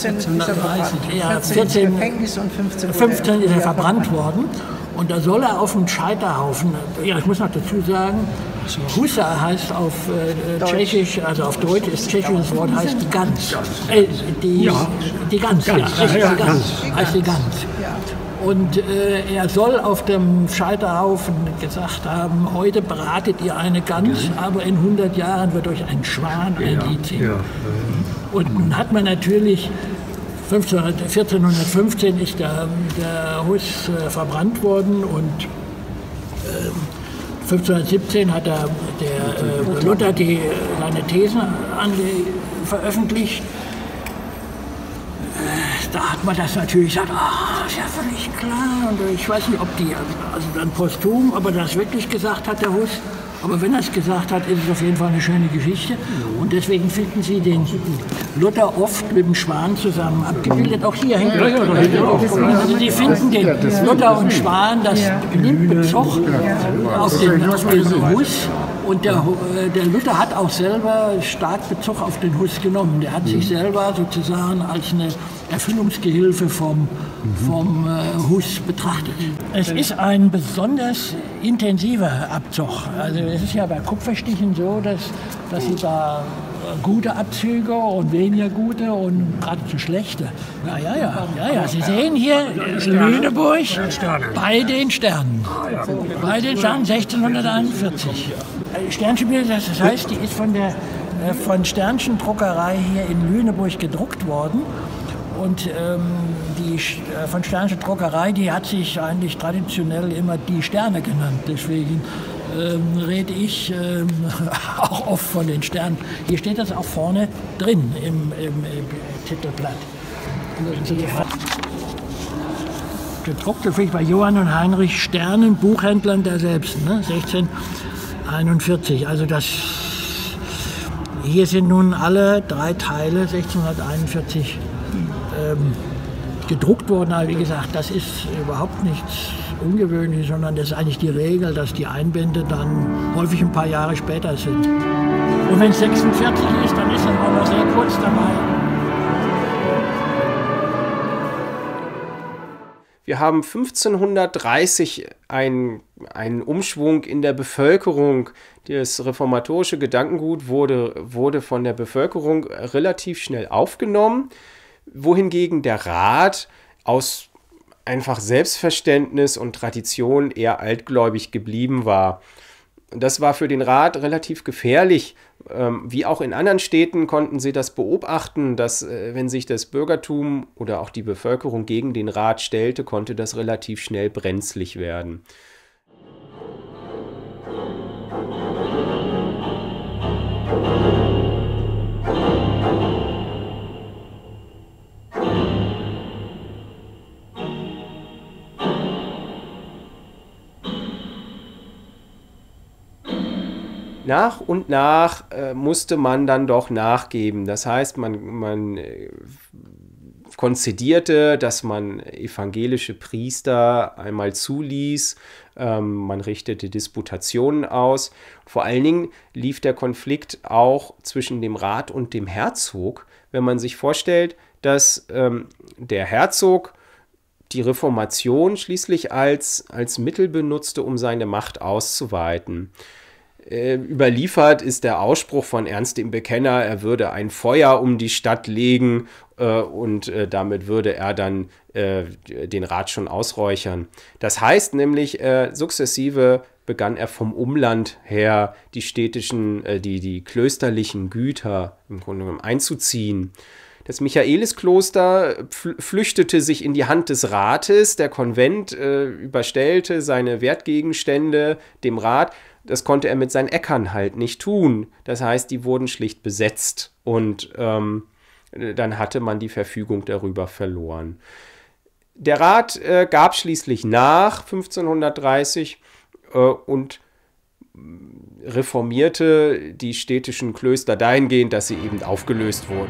14 Gefängnis und 15 ist er verbrannt worden. Und da soll er auf dem Scheiterhaufen, ja, ich muss noch dazu sagen, Husa heißt auf Tschechisch, also auf Deutsch ist tschechisches Wort, heißt die Gans. Die Gans, heißt die Gans. Und er soll auf dem Scheiterhaufen gesagt haben, heute bratet ihr eine Gans, aber in 100 Jahren wird euch ein Schwan ein Lied singen. Und nun hat man natürlich 1415 ist der Hus verbrannt worden und 1517 hat der Luther seine Thesen veröffentlicht. Da hat man das natürlich gesagt, ist ja völlig klar. Und ich weiß nicht, ob die, also dann posthum, ob er das wirklich gesagt hat, der Hus. Aber wenn er es gesagt hat, ist es auf jeden Fall eine schöne Geschichte. Und deswegen finden Sie den Luther oft mit dem Schwan zusammen abgebildet. Auch hier hängt also Sie finden den Luther und Schwan, das nimmt Bezug auf den Hus. Und der Luther hat auch selber stark Bezug auf den Hus genommen. Der hat sich selber sozusagen als eine Erfüllungsgehilfe vom Hus betrachtet. Es ist ein besonders intensiver Abzug. Also es ist ja bei Kupferstichen so, dass Sie da gute Abzüge und weniger gute und geradezu schlechte. Ja. Sie sehen hier Lüneburg bei den Sternen. Bei den Sternen 1641. Sternschenbild, das heißt, die ist von Sternchen Druckerei hier in Lüneburg gedruckt worden. Und die von Sternchen Druckerei, die hat sich eigentlich traditionell immer die Sterne genannt. Deswegen rede ich auch oft von den Sternen. Hier steht das auch vorne drin im Titelblatt. Gedruckt natürlich bei Johann und Heinrich Sternen, Buchhändlern derselben, ne? 1641. Also hier sind nun alle 3 Teile 1641 gedruckt worden. Aber wie gesagt, das ist überhaupt nichts Ungewöhnliches, sondern das ist eigentlich die Regel, dass die Einbände dann häufig ein paar Jahre später sind. Und wenn es 46 ist, dann ist er auch noch sehr kurz dabei. Wir haben 1530 einen Umschwung in der Bevölkerung. Das reformatorische Gedankengut wurde von der Bevölkerung relativ schnell aufgenommen, wohingegen der Rat aus einfach Selbstverständnis und Tradition eher altgläubig geblieben war. Das war für den Rat relativ gefährlich. Wie auch in anderen Städten konnten sie das beobachten, dass wenn sich das Bürgertum oder auch die Bevölkerung gegen den Rat stellte, konnte das relativ schnell brenzlig werden. Nach und nach musste man dann doch nachgeben. Das heißt, man konzidierte, dass man evangelische Priester einmal zuließ. Man richtete Disputationen aus. Vor allen Dingen lief der Konflikt auch zwischen dem Rat und dem Herzog. Wenn man sich vorstellt, dass der Herzog die Reformation schließlich als Mittel benutzte, um seine Macht auszuweiten. Überliefert ist der Ausspruch von Ernst dem Bekenner, er würde ein Feuer um die Stadt legen und damit würde er dann den Rat schon ausräuchern. Das heißt nämlich, sukzessive begann er vom Umland her die städtischen, die klösterlichen Güter im Grunde genommen einzuziehen. Das Michaeliskloster flüchtete sich in die Hand des Rates, der Konvent überstellte seine Wertgegenstände dem Rat. Das konnte er mit seinen Äckern halt nicht tun. Das heißt, die wurden schlicht besetzt und dann hatte man die Verfügung darüber verloren. Der Rat gab schließlich nach 1530 und reformierte die städtischen Klöster dahingehend, dass sie eben aufgelöst wurden.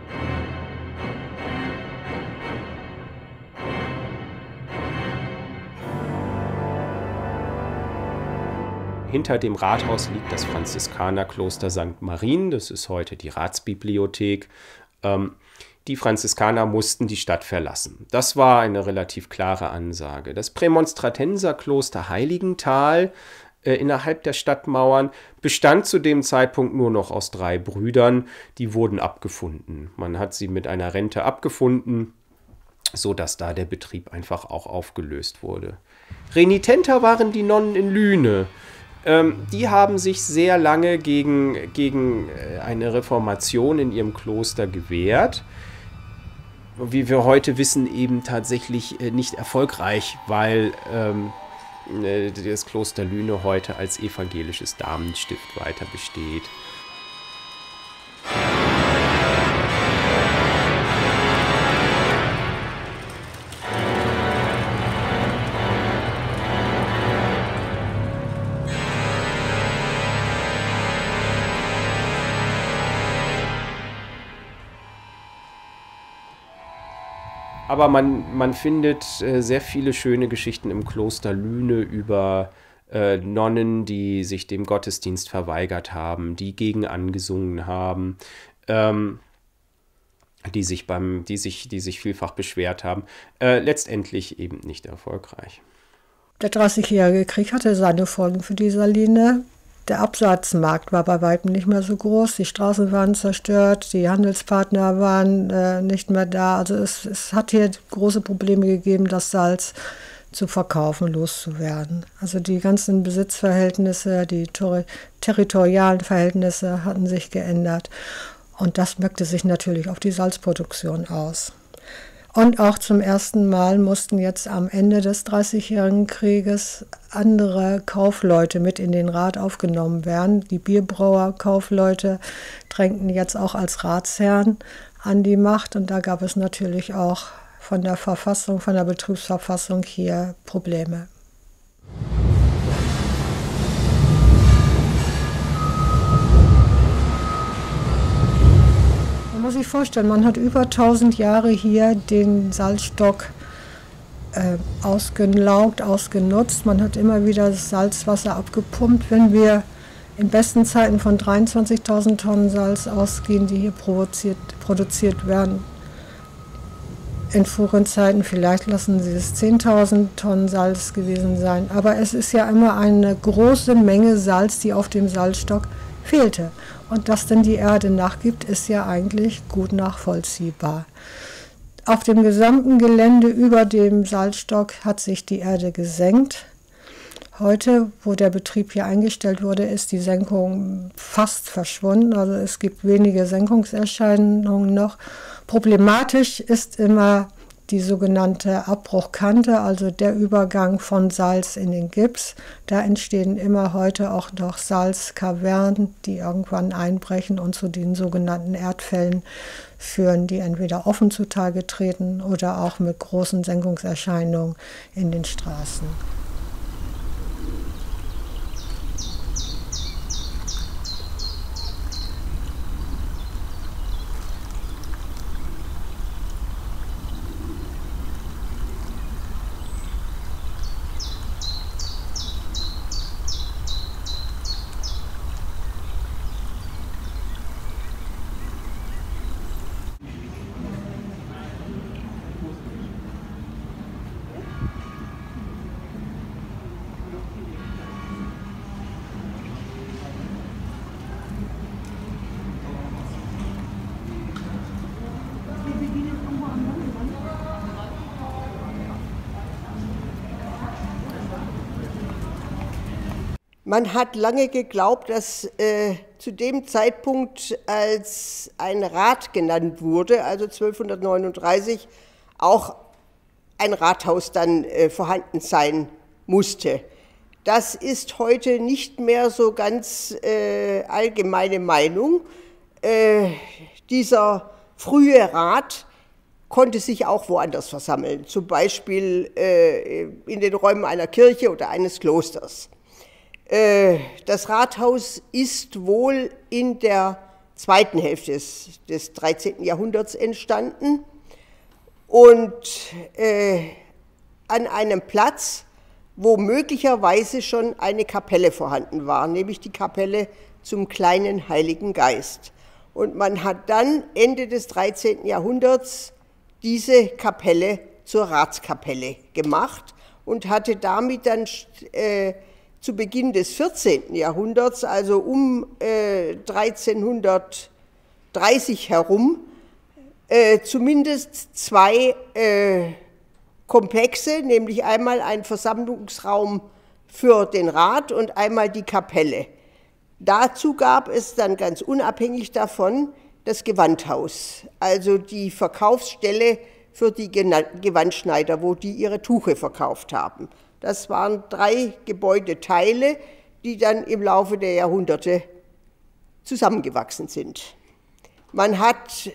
Hinter dem Rathaus liegt das Franziskanerkloster St. Marien, das ist heute die Ratsbibliothek. Die Franziskaner mussten die Stadt verlassen. Das war eine relativ klare Ansage. Das Prämonstratenserkloster Heiligenthal innerhalb der Stadtmauern bestand zu dem Zeitpunkt nur noch aus 3 Brüdern. Die wurden abgefunden. Man hat sie mit einer Rente abgefunden, sodass da der Betrieb einfach auch aufgelöst wurde. Renitenter waren die Nonnen in Lüne. Die haben sich sehr lange gegen eine Reformation in ihrem Kloster gewehrt. Wie wir heute wissen, eben tatsächlich nicht erfolgreich, weil das Kloster Lüne heute als evangelisches Damenstift weiter besteht. Aber man findet sehr viele schöne Geschichten im Kloster Lüne über Nonnen, die sich dem Gottesdienst verweigert haben, die gegen angesungen haben, die sich vielfach beschwert haben. Letztendlich eben nicht erfolgreich. Der 30-jährige Krieg hatte seine Folgen für die Saline. Der Absatzmarkt war bei weitem nicht mehr so groß, die Straßen waren zerstört, die Handelspartner waren nicht mehr da. Also es hat hier große Probleme gegeben, das Salz zu verkaufen, loszuwerden. Also die ganzen Besitzverhältnisse, die territorialen Verhältnisse hatten sich geändert. Und das wirkte sich natürlich auf die Salzproduktion aus. Und auch zum ersten Mal mussten jetzt am Ende des Dreißigjährigen Krieges andere Kaufleute mit in den Rat aufgenommen werden. Die Bierbrauer-Kaufleute drängten jetzt auch als Ratsherren an die Macht. Und da gab es natürlich auch von der Verfassung, von der Betriebsverfassung hier Probleme. Man muss sich vorstellen, man hat über 1000 Jahre hier den Salzstock ausgelaugt, ausgenutzt. Man hat immer wieder das Salzwasser abgepumpt. Wenn wir in besten Zeiten von 23.000 Tonnen Salz ausgehen, die hier produziert werden, in früheren Zeiten vielleicht lassen Sie es 10.000 Tonnen Salz gewesen sein. Aber es ist ja immer eine große Menge Salz, die auf dem Salzstock fehlte. Und dass denn die Erde nachgibt, ist ja eigentlich gut nachvollziehbar. Auf dem gesamten Gelände über dem Salzstock hat sich die Erde gesenkt. Heute, wo der Betrieb hier eingestellt wurde, ist die Senkung fast verschwunden. Also es gibt wenige Senkungserscheinungen noch. Problematisch ist immer die sogenannte Abbruchkante, also der Übergang von Salz in den Gips. Da entstehen immer heute auch noch Salzkavernen, die irgendwann einbrechen und zu den sogenannten Erdfällen führen, die entweder offen zutage treten oder auch mit großen Senkungserscheinungen in den Straßen. Man hat lange geglaubt, dass zu dem Zeitpunkt, als ein Rat genannt wurde, also 1239, auch ein Rathaus dann vorhanden sein musste. Das ist heute nicht mehr so ganz allgemeine Meinung. Dieser frühe Rat konnte sich auch woanders versammeln, zum Beispiel in den Räumen einer Kirche oder eines Klosters. Das Rathaus ist wohl in der zweiten Hälfte des 13. Jahrhunderts entstanden und an einem Platz, wo möglicherweise schon eine Kapelle vorhanden war, nämlich die Kapelle zum kleinen Heiligen Geist. Und man hat dann Ende des 13. Jahrhunderts diese Kapelle zur Ratskapelle gemacht und hatte damit dann zu Beginn des 14. Jahrhunderts, also um 1330 herum, zumindest zwei Komplexe, nämlich einmal ein Versammlungsraum für den Rat und einmal die Kapelle. Dazu gab es dann ganz unabhängig davon das Gewandhaus, also die Verkaufsstelle für die Gewandschneider, wo die ihre Tuche verkauft haben. Das waren 3 Gebäudeteile, die dann im Laufe der Jahrhunderte zusammengewachsen sind. Man hat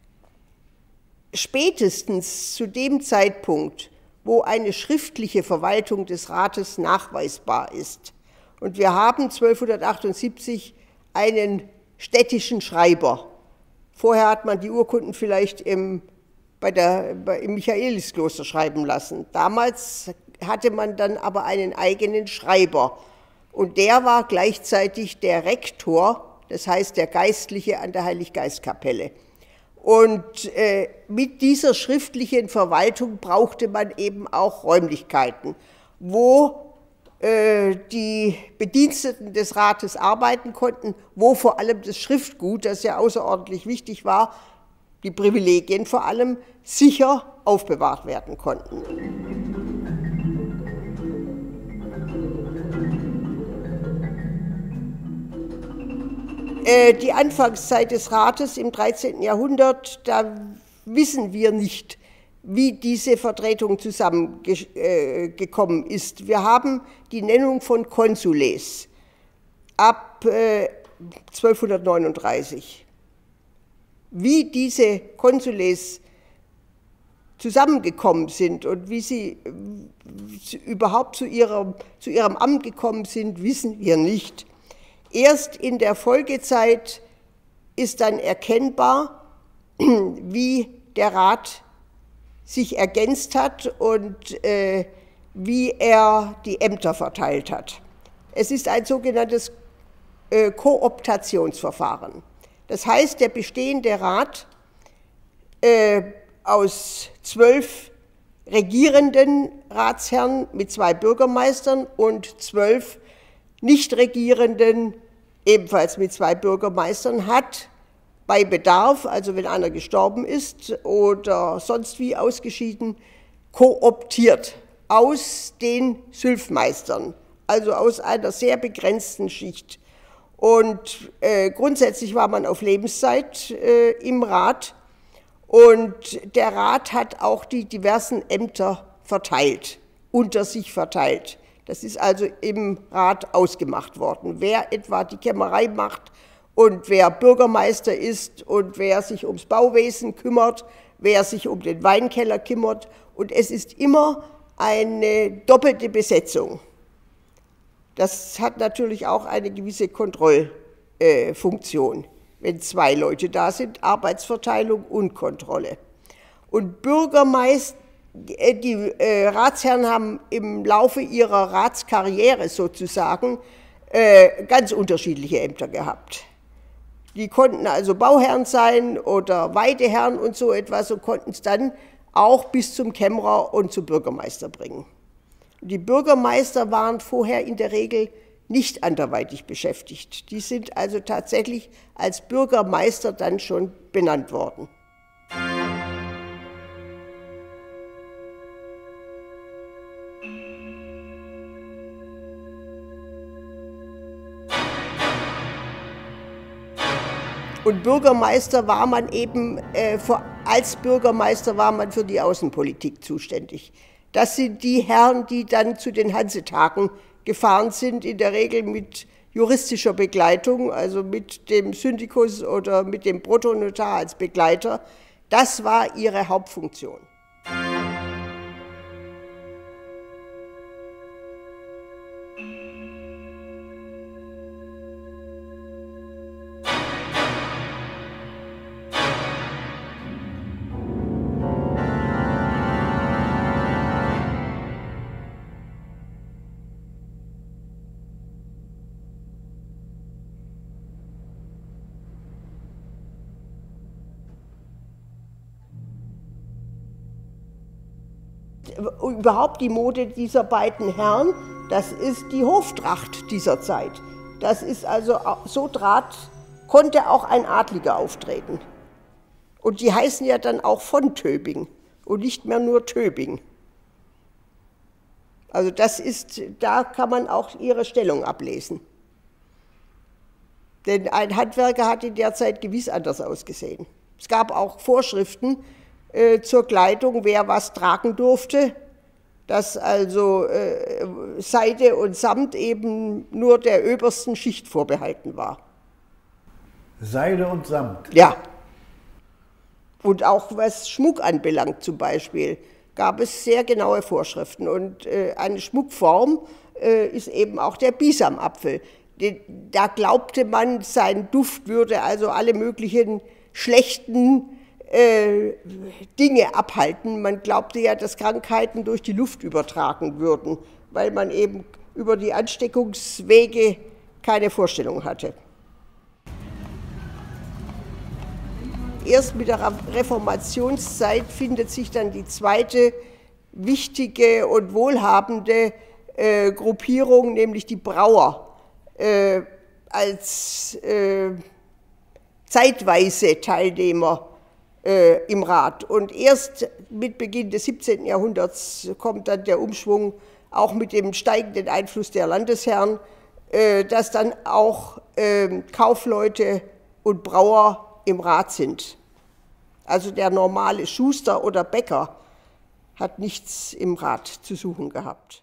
spätestens zu dem Zeitpunkt, wo eine schriftliche Verwaltung des Rates nachweisbar ist, und wir haben 1278 einen städtischen Schreiber. Vorher hat man die Urkunden vielleicht im Michaeliskloster schreiben lassen. Damals hatte man dann aber einen eigenen Schreiber. Und der war gleichzeitig der Rektor, das heißt der Geistliche an der Heiliggeistkapelle. Und mit dieser schriftlichen Verwaltung brauchte man eben auch Räumlichkeiten, wo die Bediensteten des Rates arbeiten konnten, wo vor allem das Schriftgut, das ja außerordentlich wichtig war, die Privilegien vor allem, sicher aufbewahrt werden konnten. Die Anfangszeit des Rates im 13. Jahrhundert, da wissen wir nicht, wie diese Vertretung zusammengekommen ist. Wir haben die Nennung von Consules ab 1239. Wie diese Consules zusammengekommen sind und wie sie überhaupt zu ihrem Amt gekommen sind, wissen wir nicht. Erst in der Folgezeit ist dann erkennbar, wie der Rat sich ergänzt hat und wie er die Ämter verteilt hat. Es ist ein sogenanntes Kooptationsverfahren. Das heißt, der bestehende Rat aus 12 regierenden Ratsherren mit 2 Bürgermeistern und 12 nicht regierenden, ebenfalls mit 2 Bürgermeistern, hat bei Bedarf, also wenn einer gestorben ist oder sonst wie ausgeschieden, kooptiert aus den Sylphmeistern, also aus einer sehr begrenzten Schicht. Und grundsätzlich war man auf Lebenszeit im Rat und der Rat hat auch die diversen Ämter verteilt, unter sich verteilt. Das ist also im Rat ausgemacht worden, wer etwa die Kämmerei macht und wer Bürgermeister ist und wer sich ums Bauwesen kümmert, wer sich um den Weinkeller kümmert. Und es ist immer eine doppelte Besetzung. Das hat natürlich auch eine gewisse Kontrollfunktion, wenn 2 Leute da sind, Arbeitsverteilung und Kontrolle. Und die Ratsherren haben im Laufe ihrer Ratskarriere sozusagen ganz unterschiedliche Ämter gehabt. Die konnten also Bauherren sein oder Weideherren und so etwas und konnten es dann auch bis zum Kämmerer und zum Bürgermeister bringen. Die Bürgermeister waren vorher in der Regel nicht anderweitig beschäftigt. Die sind also tatsächlich als Bürgermeister dann schon benannt worden. Und Bürgermeister war man eben, als Bürgermeister war man für die Außenpolitik zuständig. Das sind die Herren, die dann zu den Hansetagen gefahren sind, in der Regel mit juristischer Begleitung, also mit dem Syndikus oder mit dem Protonotar als Begleiter. Das war ihre Hauptfunktion. Überhaupt die Mode dieser beiden Herren, das ist die Hoftracht dieser Zeit. Das ist also, so konnte auch ein Adliger auftreten. Und die heißen ja dann auch von Töbing und nicht mehr nur Töbing. Also da kann man auch ihre Stellung ablesen. Denn ein Handwerker hat in der Zeit gewiss anders ausgesehen. Es gab auch Vorschriften zur Kleidung, wer was tragen durfte, dass also Seide und Samt eben nur der obersten Schicht vorbehalten war. Seide und Samt? Ja. Und auch was Schmuck anbelangt zum Beispiel, gab es sehr genaue Vorschriften. Und eine Schmuckform ist eben auch der Bisamapfel. Da glaubte man, sein Duft würde also alle möglichen schlechten Dinge abhalten. Man glaubte ja, dass Krankheiten durch die Luft übertragen würden, weil man eben über die Ansteckungswege keine Vorstellung hatte. Erst mit der Reformationszeit findet sich dann die zweite wichtige und wohlhabende Gruppierung, nämlich die Brauer, als zeitweise Teilnehmer im Rat. Und erst mit Beginn des 17. Jahrhunderts kommt dann der Umschwung, auch mit dem steigenden Einfluss der Landesherren, dass dann auch Kaufleute und Brauer im Rat sind. Also der normale Schuster oder Bäcker hat nichts im Rat zu suchen gehabt.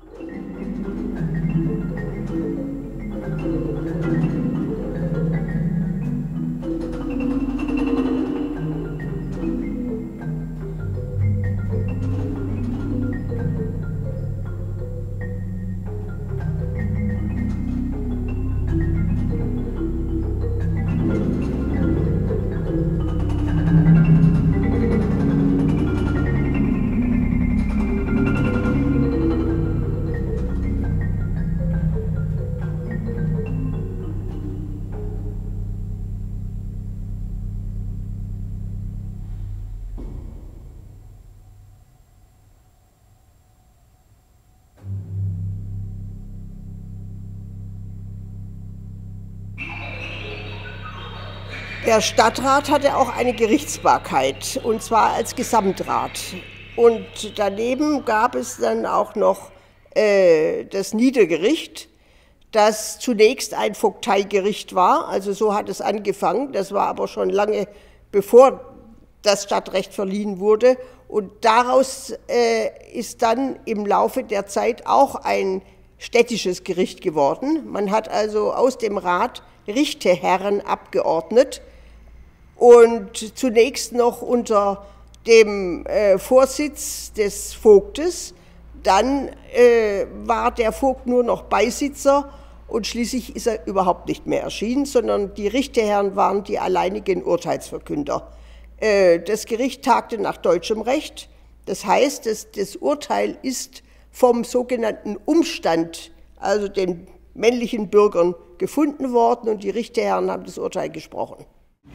Der Stadtrat hatte auch eine Gerichtsbarkeit, und zwar als Gesamtrat. Und daneben gab es dann auch noch das Niedergericht, das zunächst ein Vogteigericht war, also so hat es angefangen, das war aber schon lange bevor das Stadtrecht verliehen wurde. Und daraus ist dann im Laufe der Zeit auch ein städtisches Gericht geworden. Man hat also aus dem Rat Richteherren abgeordnet und zunächst noch unter dem Vorsitz des Vogtes. Dann war der Vogt nur noch Beisitzer und schließlich ist er überhaupt nicht mehr erschienen, sondern die Richteherren waren die alleinigen Urteilsverkünder. Das Gericht tagte nach deutschem Recht. Das heißt, das Urteil ist vom sogenannten Umstand, also den männlichen Bürgern, gefunden worden und die Richterherren haben das Urteil gesprochen.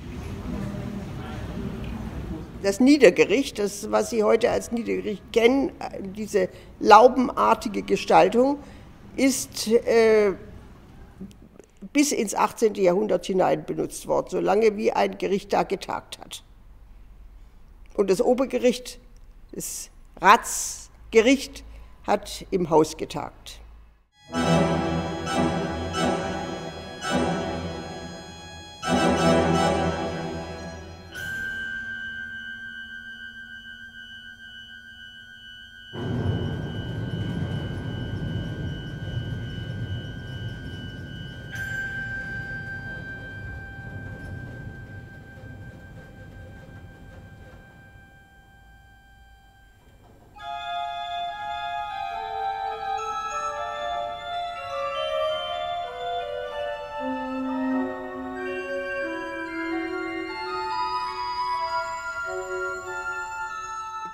Das Niedergericht, das, was Sie heute als Niedergericht kennen, diese laubenartige Gestaltung, ist bis ins 18. Jahrhundert hinein benutzt worden, solange wie ein Gericht da getagt hat. Und das Obergericht, das Ratsgericht, hat im Haus getagt.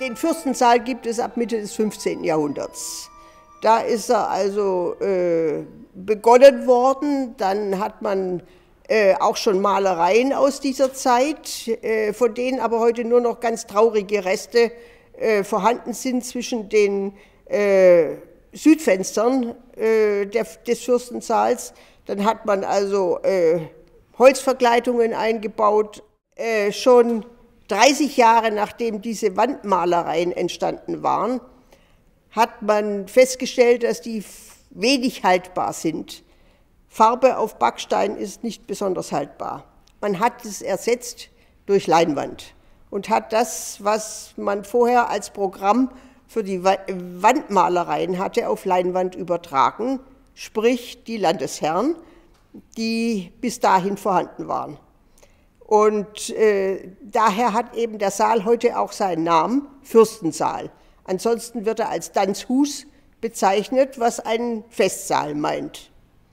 Den Fürstensaal gibt es ab Mitte des 15. Jahrhunderts. Da ist er also begonnen worden. Dann hat man auch schon Malereien aus dieser Zeit, von denen aber heute nur noch ganz traurige Reste vorhanden sind zwischen den Südfenstern des Fürstensaals. Dann hat man also Holzverkleidungen eingebaut. Schon 30 Jahre nachdem diese Wandmalereien entstanden waren, hat man festgestellt, dass die wenig haltbar sind. Farbe auf Backstein ist nicht besonders haltbar. Man hat es ersetzt durch Leinwand und hat das, was man vorher als Programm für die Wandmalereien hatte, auf Leinwand übertragen, sprich die Landesherren, die bis dahin vorhanden waren. Und daher hat eben der Saal heute auch seinen Namen, Fürstensaal. Ansonsten wird er als Danshus bezeichnet, was einen Festsaal meint.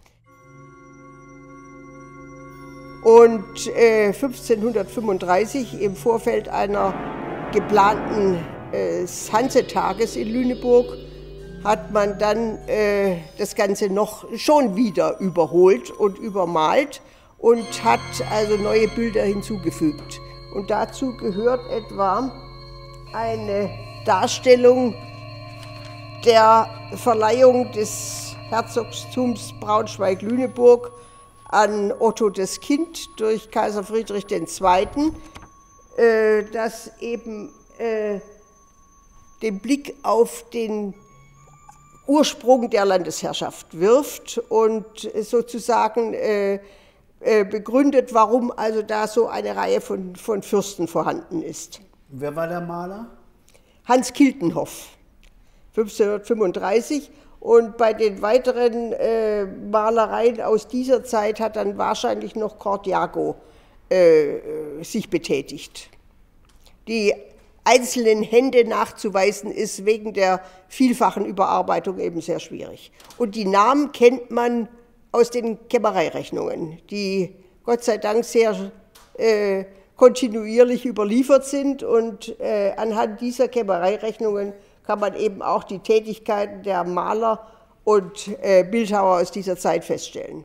Und 1535 im Vorfeld einer geplanten Hansetages in Lüneburg hat man dann das Ganze noch schon wieder überholt und übermalt und hat also neue Bilder hinzugefügt. Und dazu gehört etwa eine Darstellung der Verleihung des Herzogtums Braunschweig-Lüneburg an Otto das Kind durch Kaiser Friedrich II., das eben den Blick auf den Ursprung der Landesherrschaft wirft und sozusagen begründet, warum also da so eine Reihe von Fürsten vorhanden ist. Wer war der Maler? Hans Kiltenhoff, 1535. Und bei den weiteren Malereien aus dieser Zeit hat dann wahrscheinlich noch Cordiago sich betätigt. Die einzelnen Hände nachzuweisen ist wegen der vielfachen Überarbeitung eben sehr schwierig. Und die Namen kennt man aus den Kämmereirechnungen, die Gott sei Dank sehr kontinuierlich überliefert sind. Und anhand dieser Kämmereirechnungen kann man eben auch die Tätigkeiten der Maler und Bildhauer aus dieser Zeit feststellen.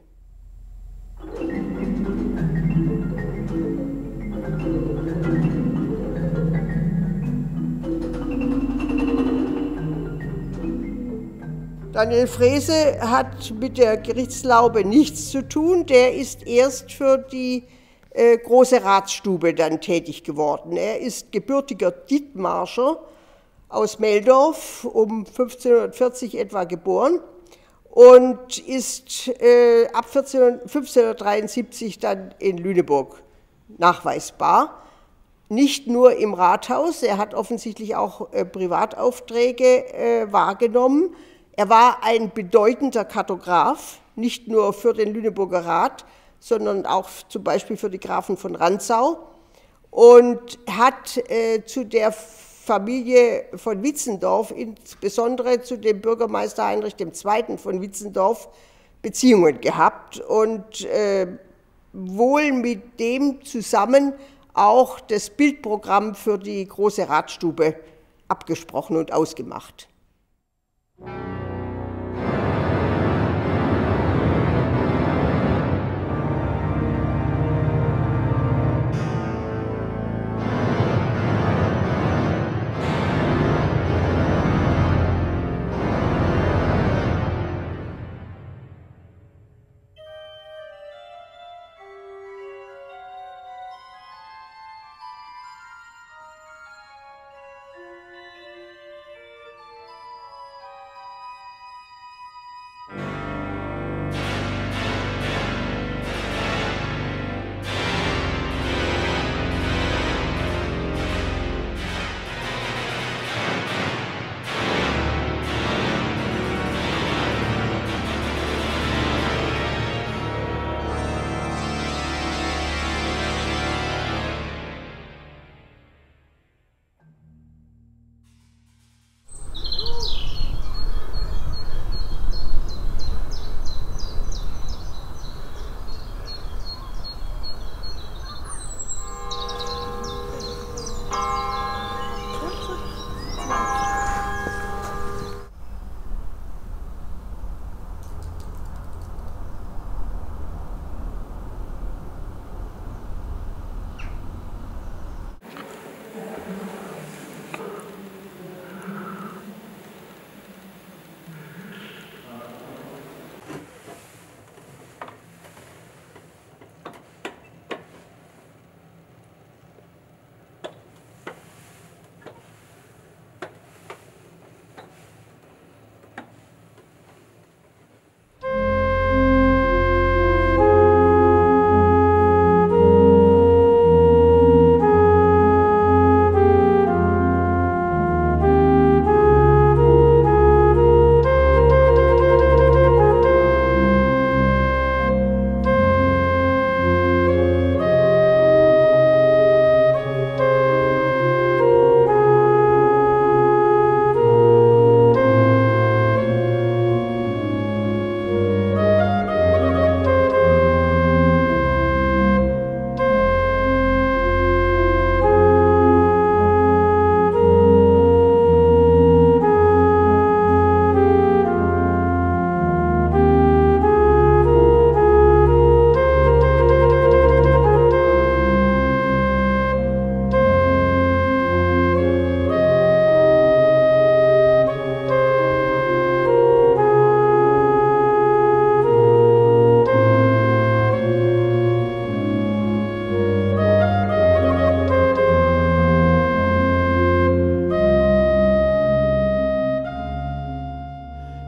Daniel Frese hat mit der Gerichtslaube nichts zu tun. Der ist erst für die Große Ratsstube dann tätig geworden. Er ist gebürtiger Dithmarscher aus Meldorf, um 1540 etwa geboren und ist ab 1573 dann in Lüneburg nachweisbar. Nicht nur im Rathaus, er hat offensichtlich auch Privataufträge wahrgenommen. Er war ein bedeutender Kartograf, nicht nur für den Lüneburger Rat, sondern auch zum Beispiel für die Grafen von Rantzau und hat zu der Familie von Witzendorf, insbesondere zu dem Bürgermeister Heinrich II. Von Witzendorf, Beziehungen gehabt und wohl mit dem zusammen auch das Bildprogramm für die Große Ratsstube abgesprochen und ausgemacht.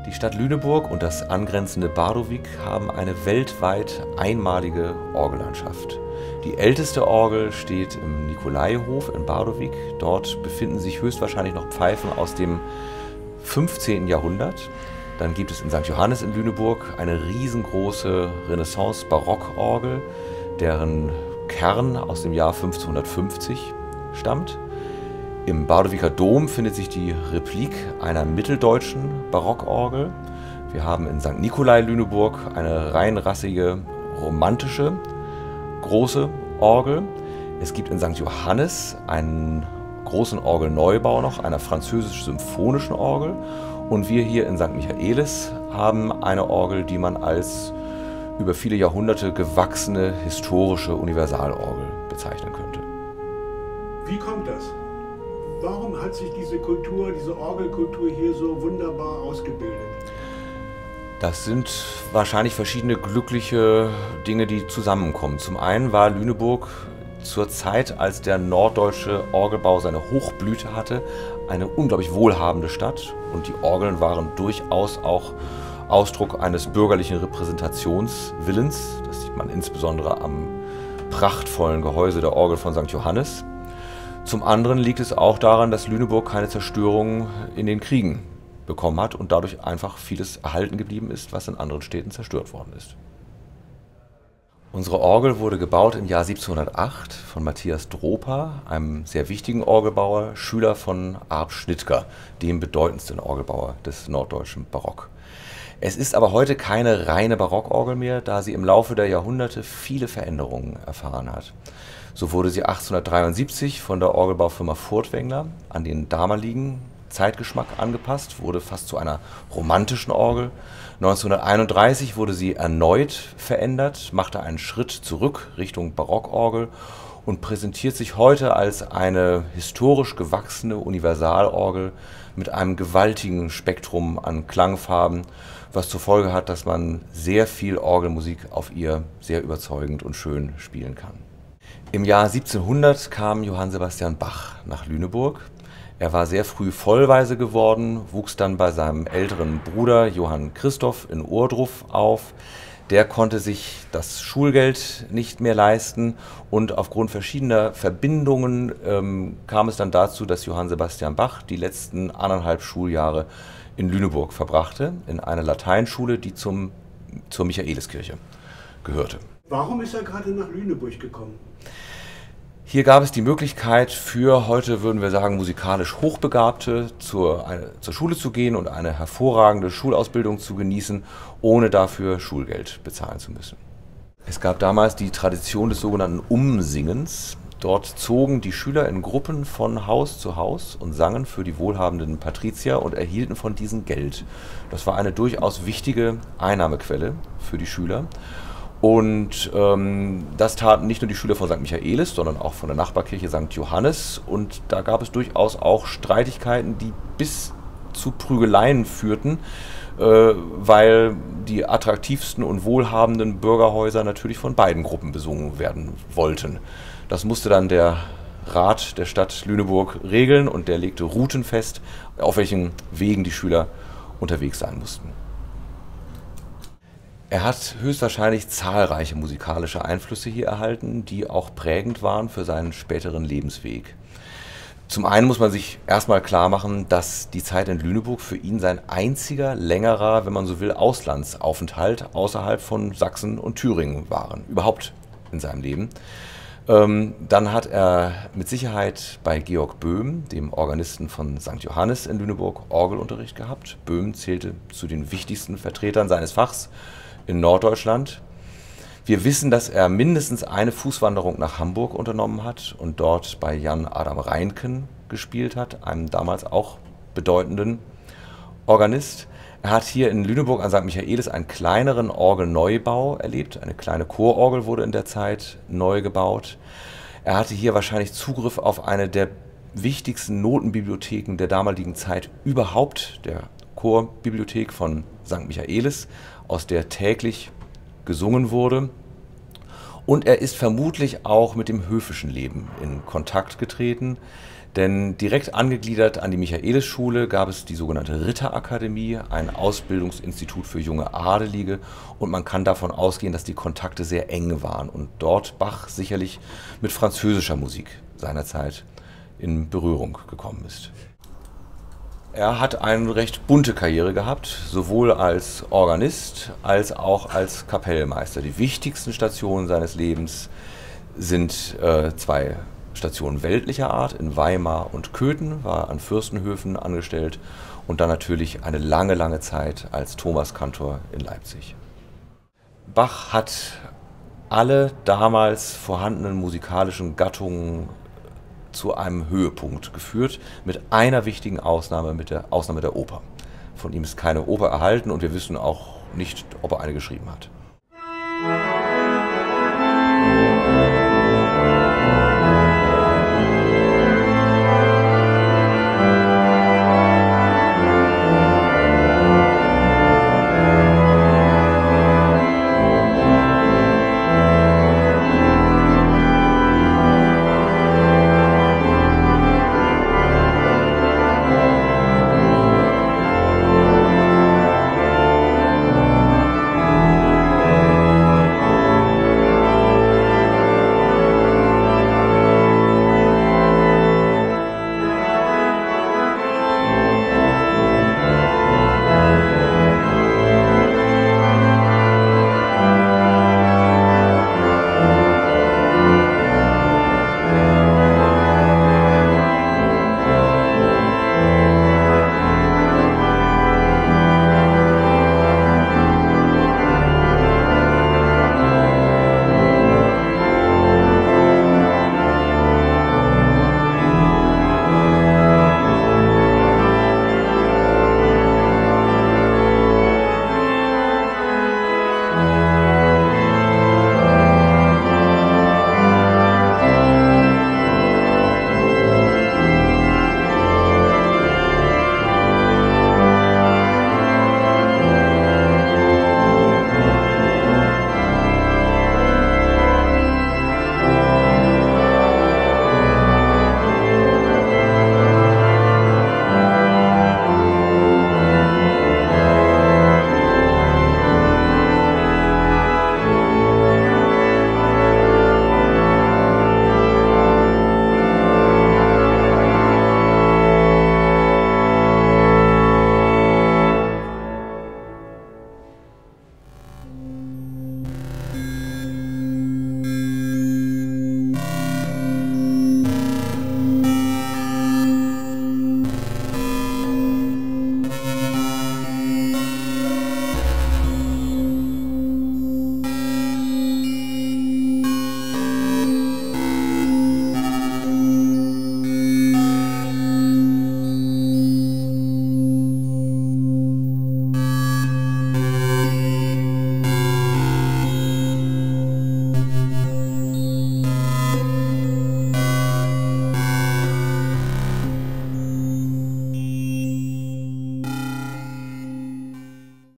Die Stadt Lüneburg und das angrenzende Bardowick haben eine weltweit einmalige Orgellandschaft. Die älteste Orgel steht im Nikolaihof in Bardowick. Dort befinden sich höchstwahrscheinlich noch Pfeifen aus dem 15. Jahrhundert. Dann gibt es in St. Johannes in Lüneburg eine riesengroße Renaissance-Barockorgel, deren Kern aus dem Jahr 1550 stammt. Im Bardowicker Dom findet sich die Replik einer mitteldeutschen Barockorgel. Wir haben in St. Nikolai Lüneburg eine reinrassige, romantische, große Orgel. Es gibt in St. Johannes einen großen Orgelneubau noch, einer französisch-symphonischen Orgel. Und wir hier in St. Michaelis haben eine Orgel, die man als über viele Jahrhunderte gewachsene historische Universalorgel bezeichnen könnte. Wie kommt das? Warum hat sich diese Kultur, diese Orgelkultur hier so wunderbar ausgebildet? Das sind wahrscheinlich verschiedene glückliche Dinge, die zusammenkommen. Zum einen war Lüneburg zur Zeit, als der norddeutsche Orgelbau seine Hochblüte hatte, eine unglaublich wohlhabende Stadt. Und die Orgeln waren durchaus auch Ausdruck eines bürgerlichen Repräsentationswillens. Das sieht man insbesondere am prachtvollen Gehäuse der Orgel von St. Johannes. Zum anderen liegt es auch daran, dass Lüneburg keine Zerstörung in den Kriegen bekommen hat und dadurch einfach vieles erhalten geblieben ist, was in anderen Städten zerstört worden ist. Unsere Orgel wurde gebaut im Jahr 1708 von Matthias Droper, einem sehr wichtigen Orgelbauer, Schüler von Arp Schnittger, dem bedeutendsten Orgelbauer des norddeutschen Barock. Es ist aber heute keine reine Barockorgel mehr, da sie im Laufe der Jahrhunderte viele Veränderungen erfahren hat. So wurde sie 1873 von der Orgelbaufirma Furtwängler an den damaligen Zeitgeschmack angepasst, wurde fast zu einer romantischen Orgel. 1931 wurde sie erneut verändert, machte einen Schritt zurück Richtung Barockorgel und präsentiert sich heute als eine historisch gewachsene Universalorgel mit einem gewaltigen Spektrum an Klangfarben, was zur Folge hat, dass man sehr viel Orgelmusik auf ihr sehr überzeugend und schön spielen kann. Im Jahr 1700 kam Johann Sebastian Bach nach Lüneburg. Er war sehr früh vollweise geworden, wuchs dann bei seinem älteren Bruder Johann Christoph in Ohrdruf auf. Der konnte sich das Schulgeld nicht mehr leisten und aufgrund verschiedener Verbindungen kam es dann dazu, dass Johann Sebastian Bach die letzten 1,5 Schuljahre in Lüneburg verbrachte, in einer Lateinschule, die zur Michaeliskirche gehörte. Warum ist er gerade nach Lüneburg gekommen? Hier gab es die Möglichkeit für, heute würden wir sagen, musikalisch Hochbegabte zur Schule zu gehen und eine hervorragende Schulausbildung zu genießen, ohne dafür Schulgeld bezahlen zu müssen. Es gab damals die Tradition des sogenannten Umsingens. Dort zogen die Schüler in Gruppen von Haus zu Haus und sangen für die wohlhabenden Patrizier und erhielten von diesen Geld. Das war eine durchaus wichtige Einnahmequelle für die Schüler. Und das taten nicht nur die Schüler von St. Michaelis, sondern auch von der Nachbarkirche St. Johannes. Und da gab es durchaus auch Streitigkeiten, die bis zu Prügeleien führten, weil die attraktivsten und wohlhabenden Bürgerhäuser natürlich von beiden Gruppen besungen werden wollten. Das musste dann der Rat der Stadt Lüneburg regeln und der legte Routen fest, auf welchen Wegen die Schüler unterwegs sein mussten. Er hat höchstwahrscheinlich zahlreiche musikalische Einflüsse hier erhalten, die auch prägend waren für seinen späteren Lebensweg. Zum einen muss man sich erstmal klar machen, dass die Zeit in Lüneburg für ihn sein einziger längerer, wenn man so will, Auslandsaufenthalt außerhalb von Sachsen und Thüringen waren, überhaupt in seinem Leben. Dann hat er mit Sicherheit bei Georg Böhm, dem Organisten von St. Johannes in Lüneburg, Orgelunterricht gehabt. Böhm zählte zu den wichtigsten Vertretern seines Fachs in Norddeutschland. Wir wissen, dass er mindestens eine Fußwanderung nach Hamburg unternommen hat und dort bei Jan Adam Reinken gespielt hat, einem damals auch bedeutenden Organist. Er hat hier in Lüneburg an St. Michaelis einen kleineren Orgelneubau erlebt. Eine kleine Chororgel wurde in der Zeit neu gebaut. Er hatte hier wahrscheinlich Zugriff auf eine der wichtigsten Notenbibliotheken der damaligen Zeit überhaupt, der Chorbibliothek von St. Michaelis, aus der täglich gesungen wurde. Und er ist vermutlich auch mit dem höfischen Leben in Kontakt getreten, Denn direkt angegliedert an die Michaelisschule gab es die sogenannte Ritterakademie, ein Ausbildungsinstitut für junge Adelige, und man kann davon ausgehen, dass die Kontakte sehr eng waren und dort Bach sicherlich mit französischer Musik seinerzeit in Berührung gekommen ist. Er hat eine recht bunte Karriere gehabt, sowohl als Organist als auch als Kapellmeister. Die wichtigsten Stationen seines Lebens sind zwei Stationen weltlicher Art. In Weimar und Köthen war er an Fürstenhöfen angestellt und dann natürlich eine lange, lange Zeit als Thomaskantor in Leipzig. Bach hat alle damals vorhandenen musikalischen Gattungen zu einem Höhepunkt geführt, mit einer wichtigen Ausnahme, mit der Ausnahme der Oper. Von ihm ist keine Oper erhalten und wir wissen auch nicht, ob er eine geschrieben hat.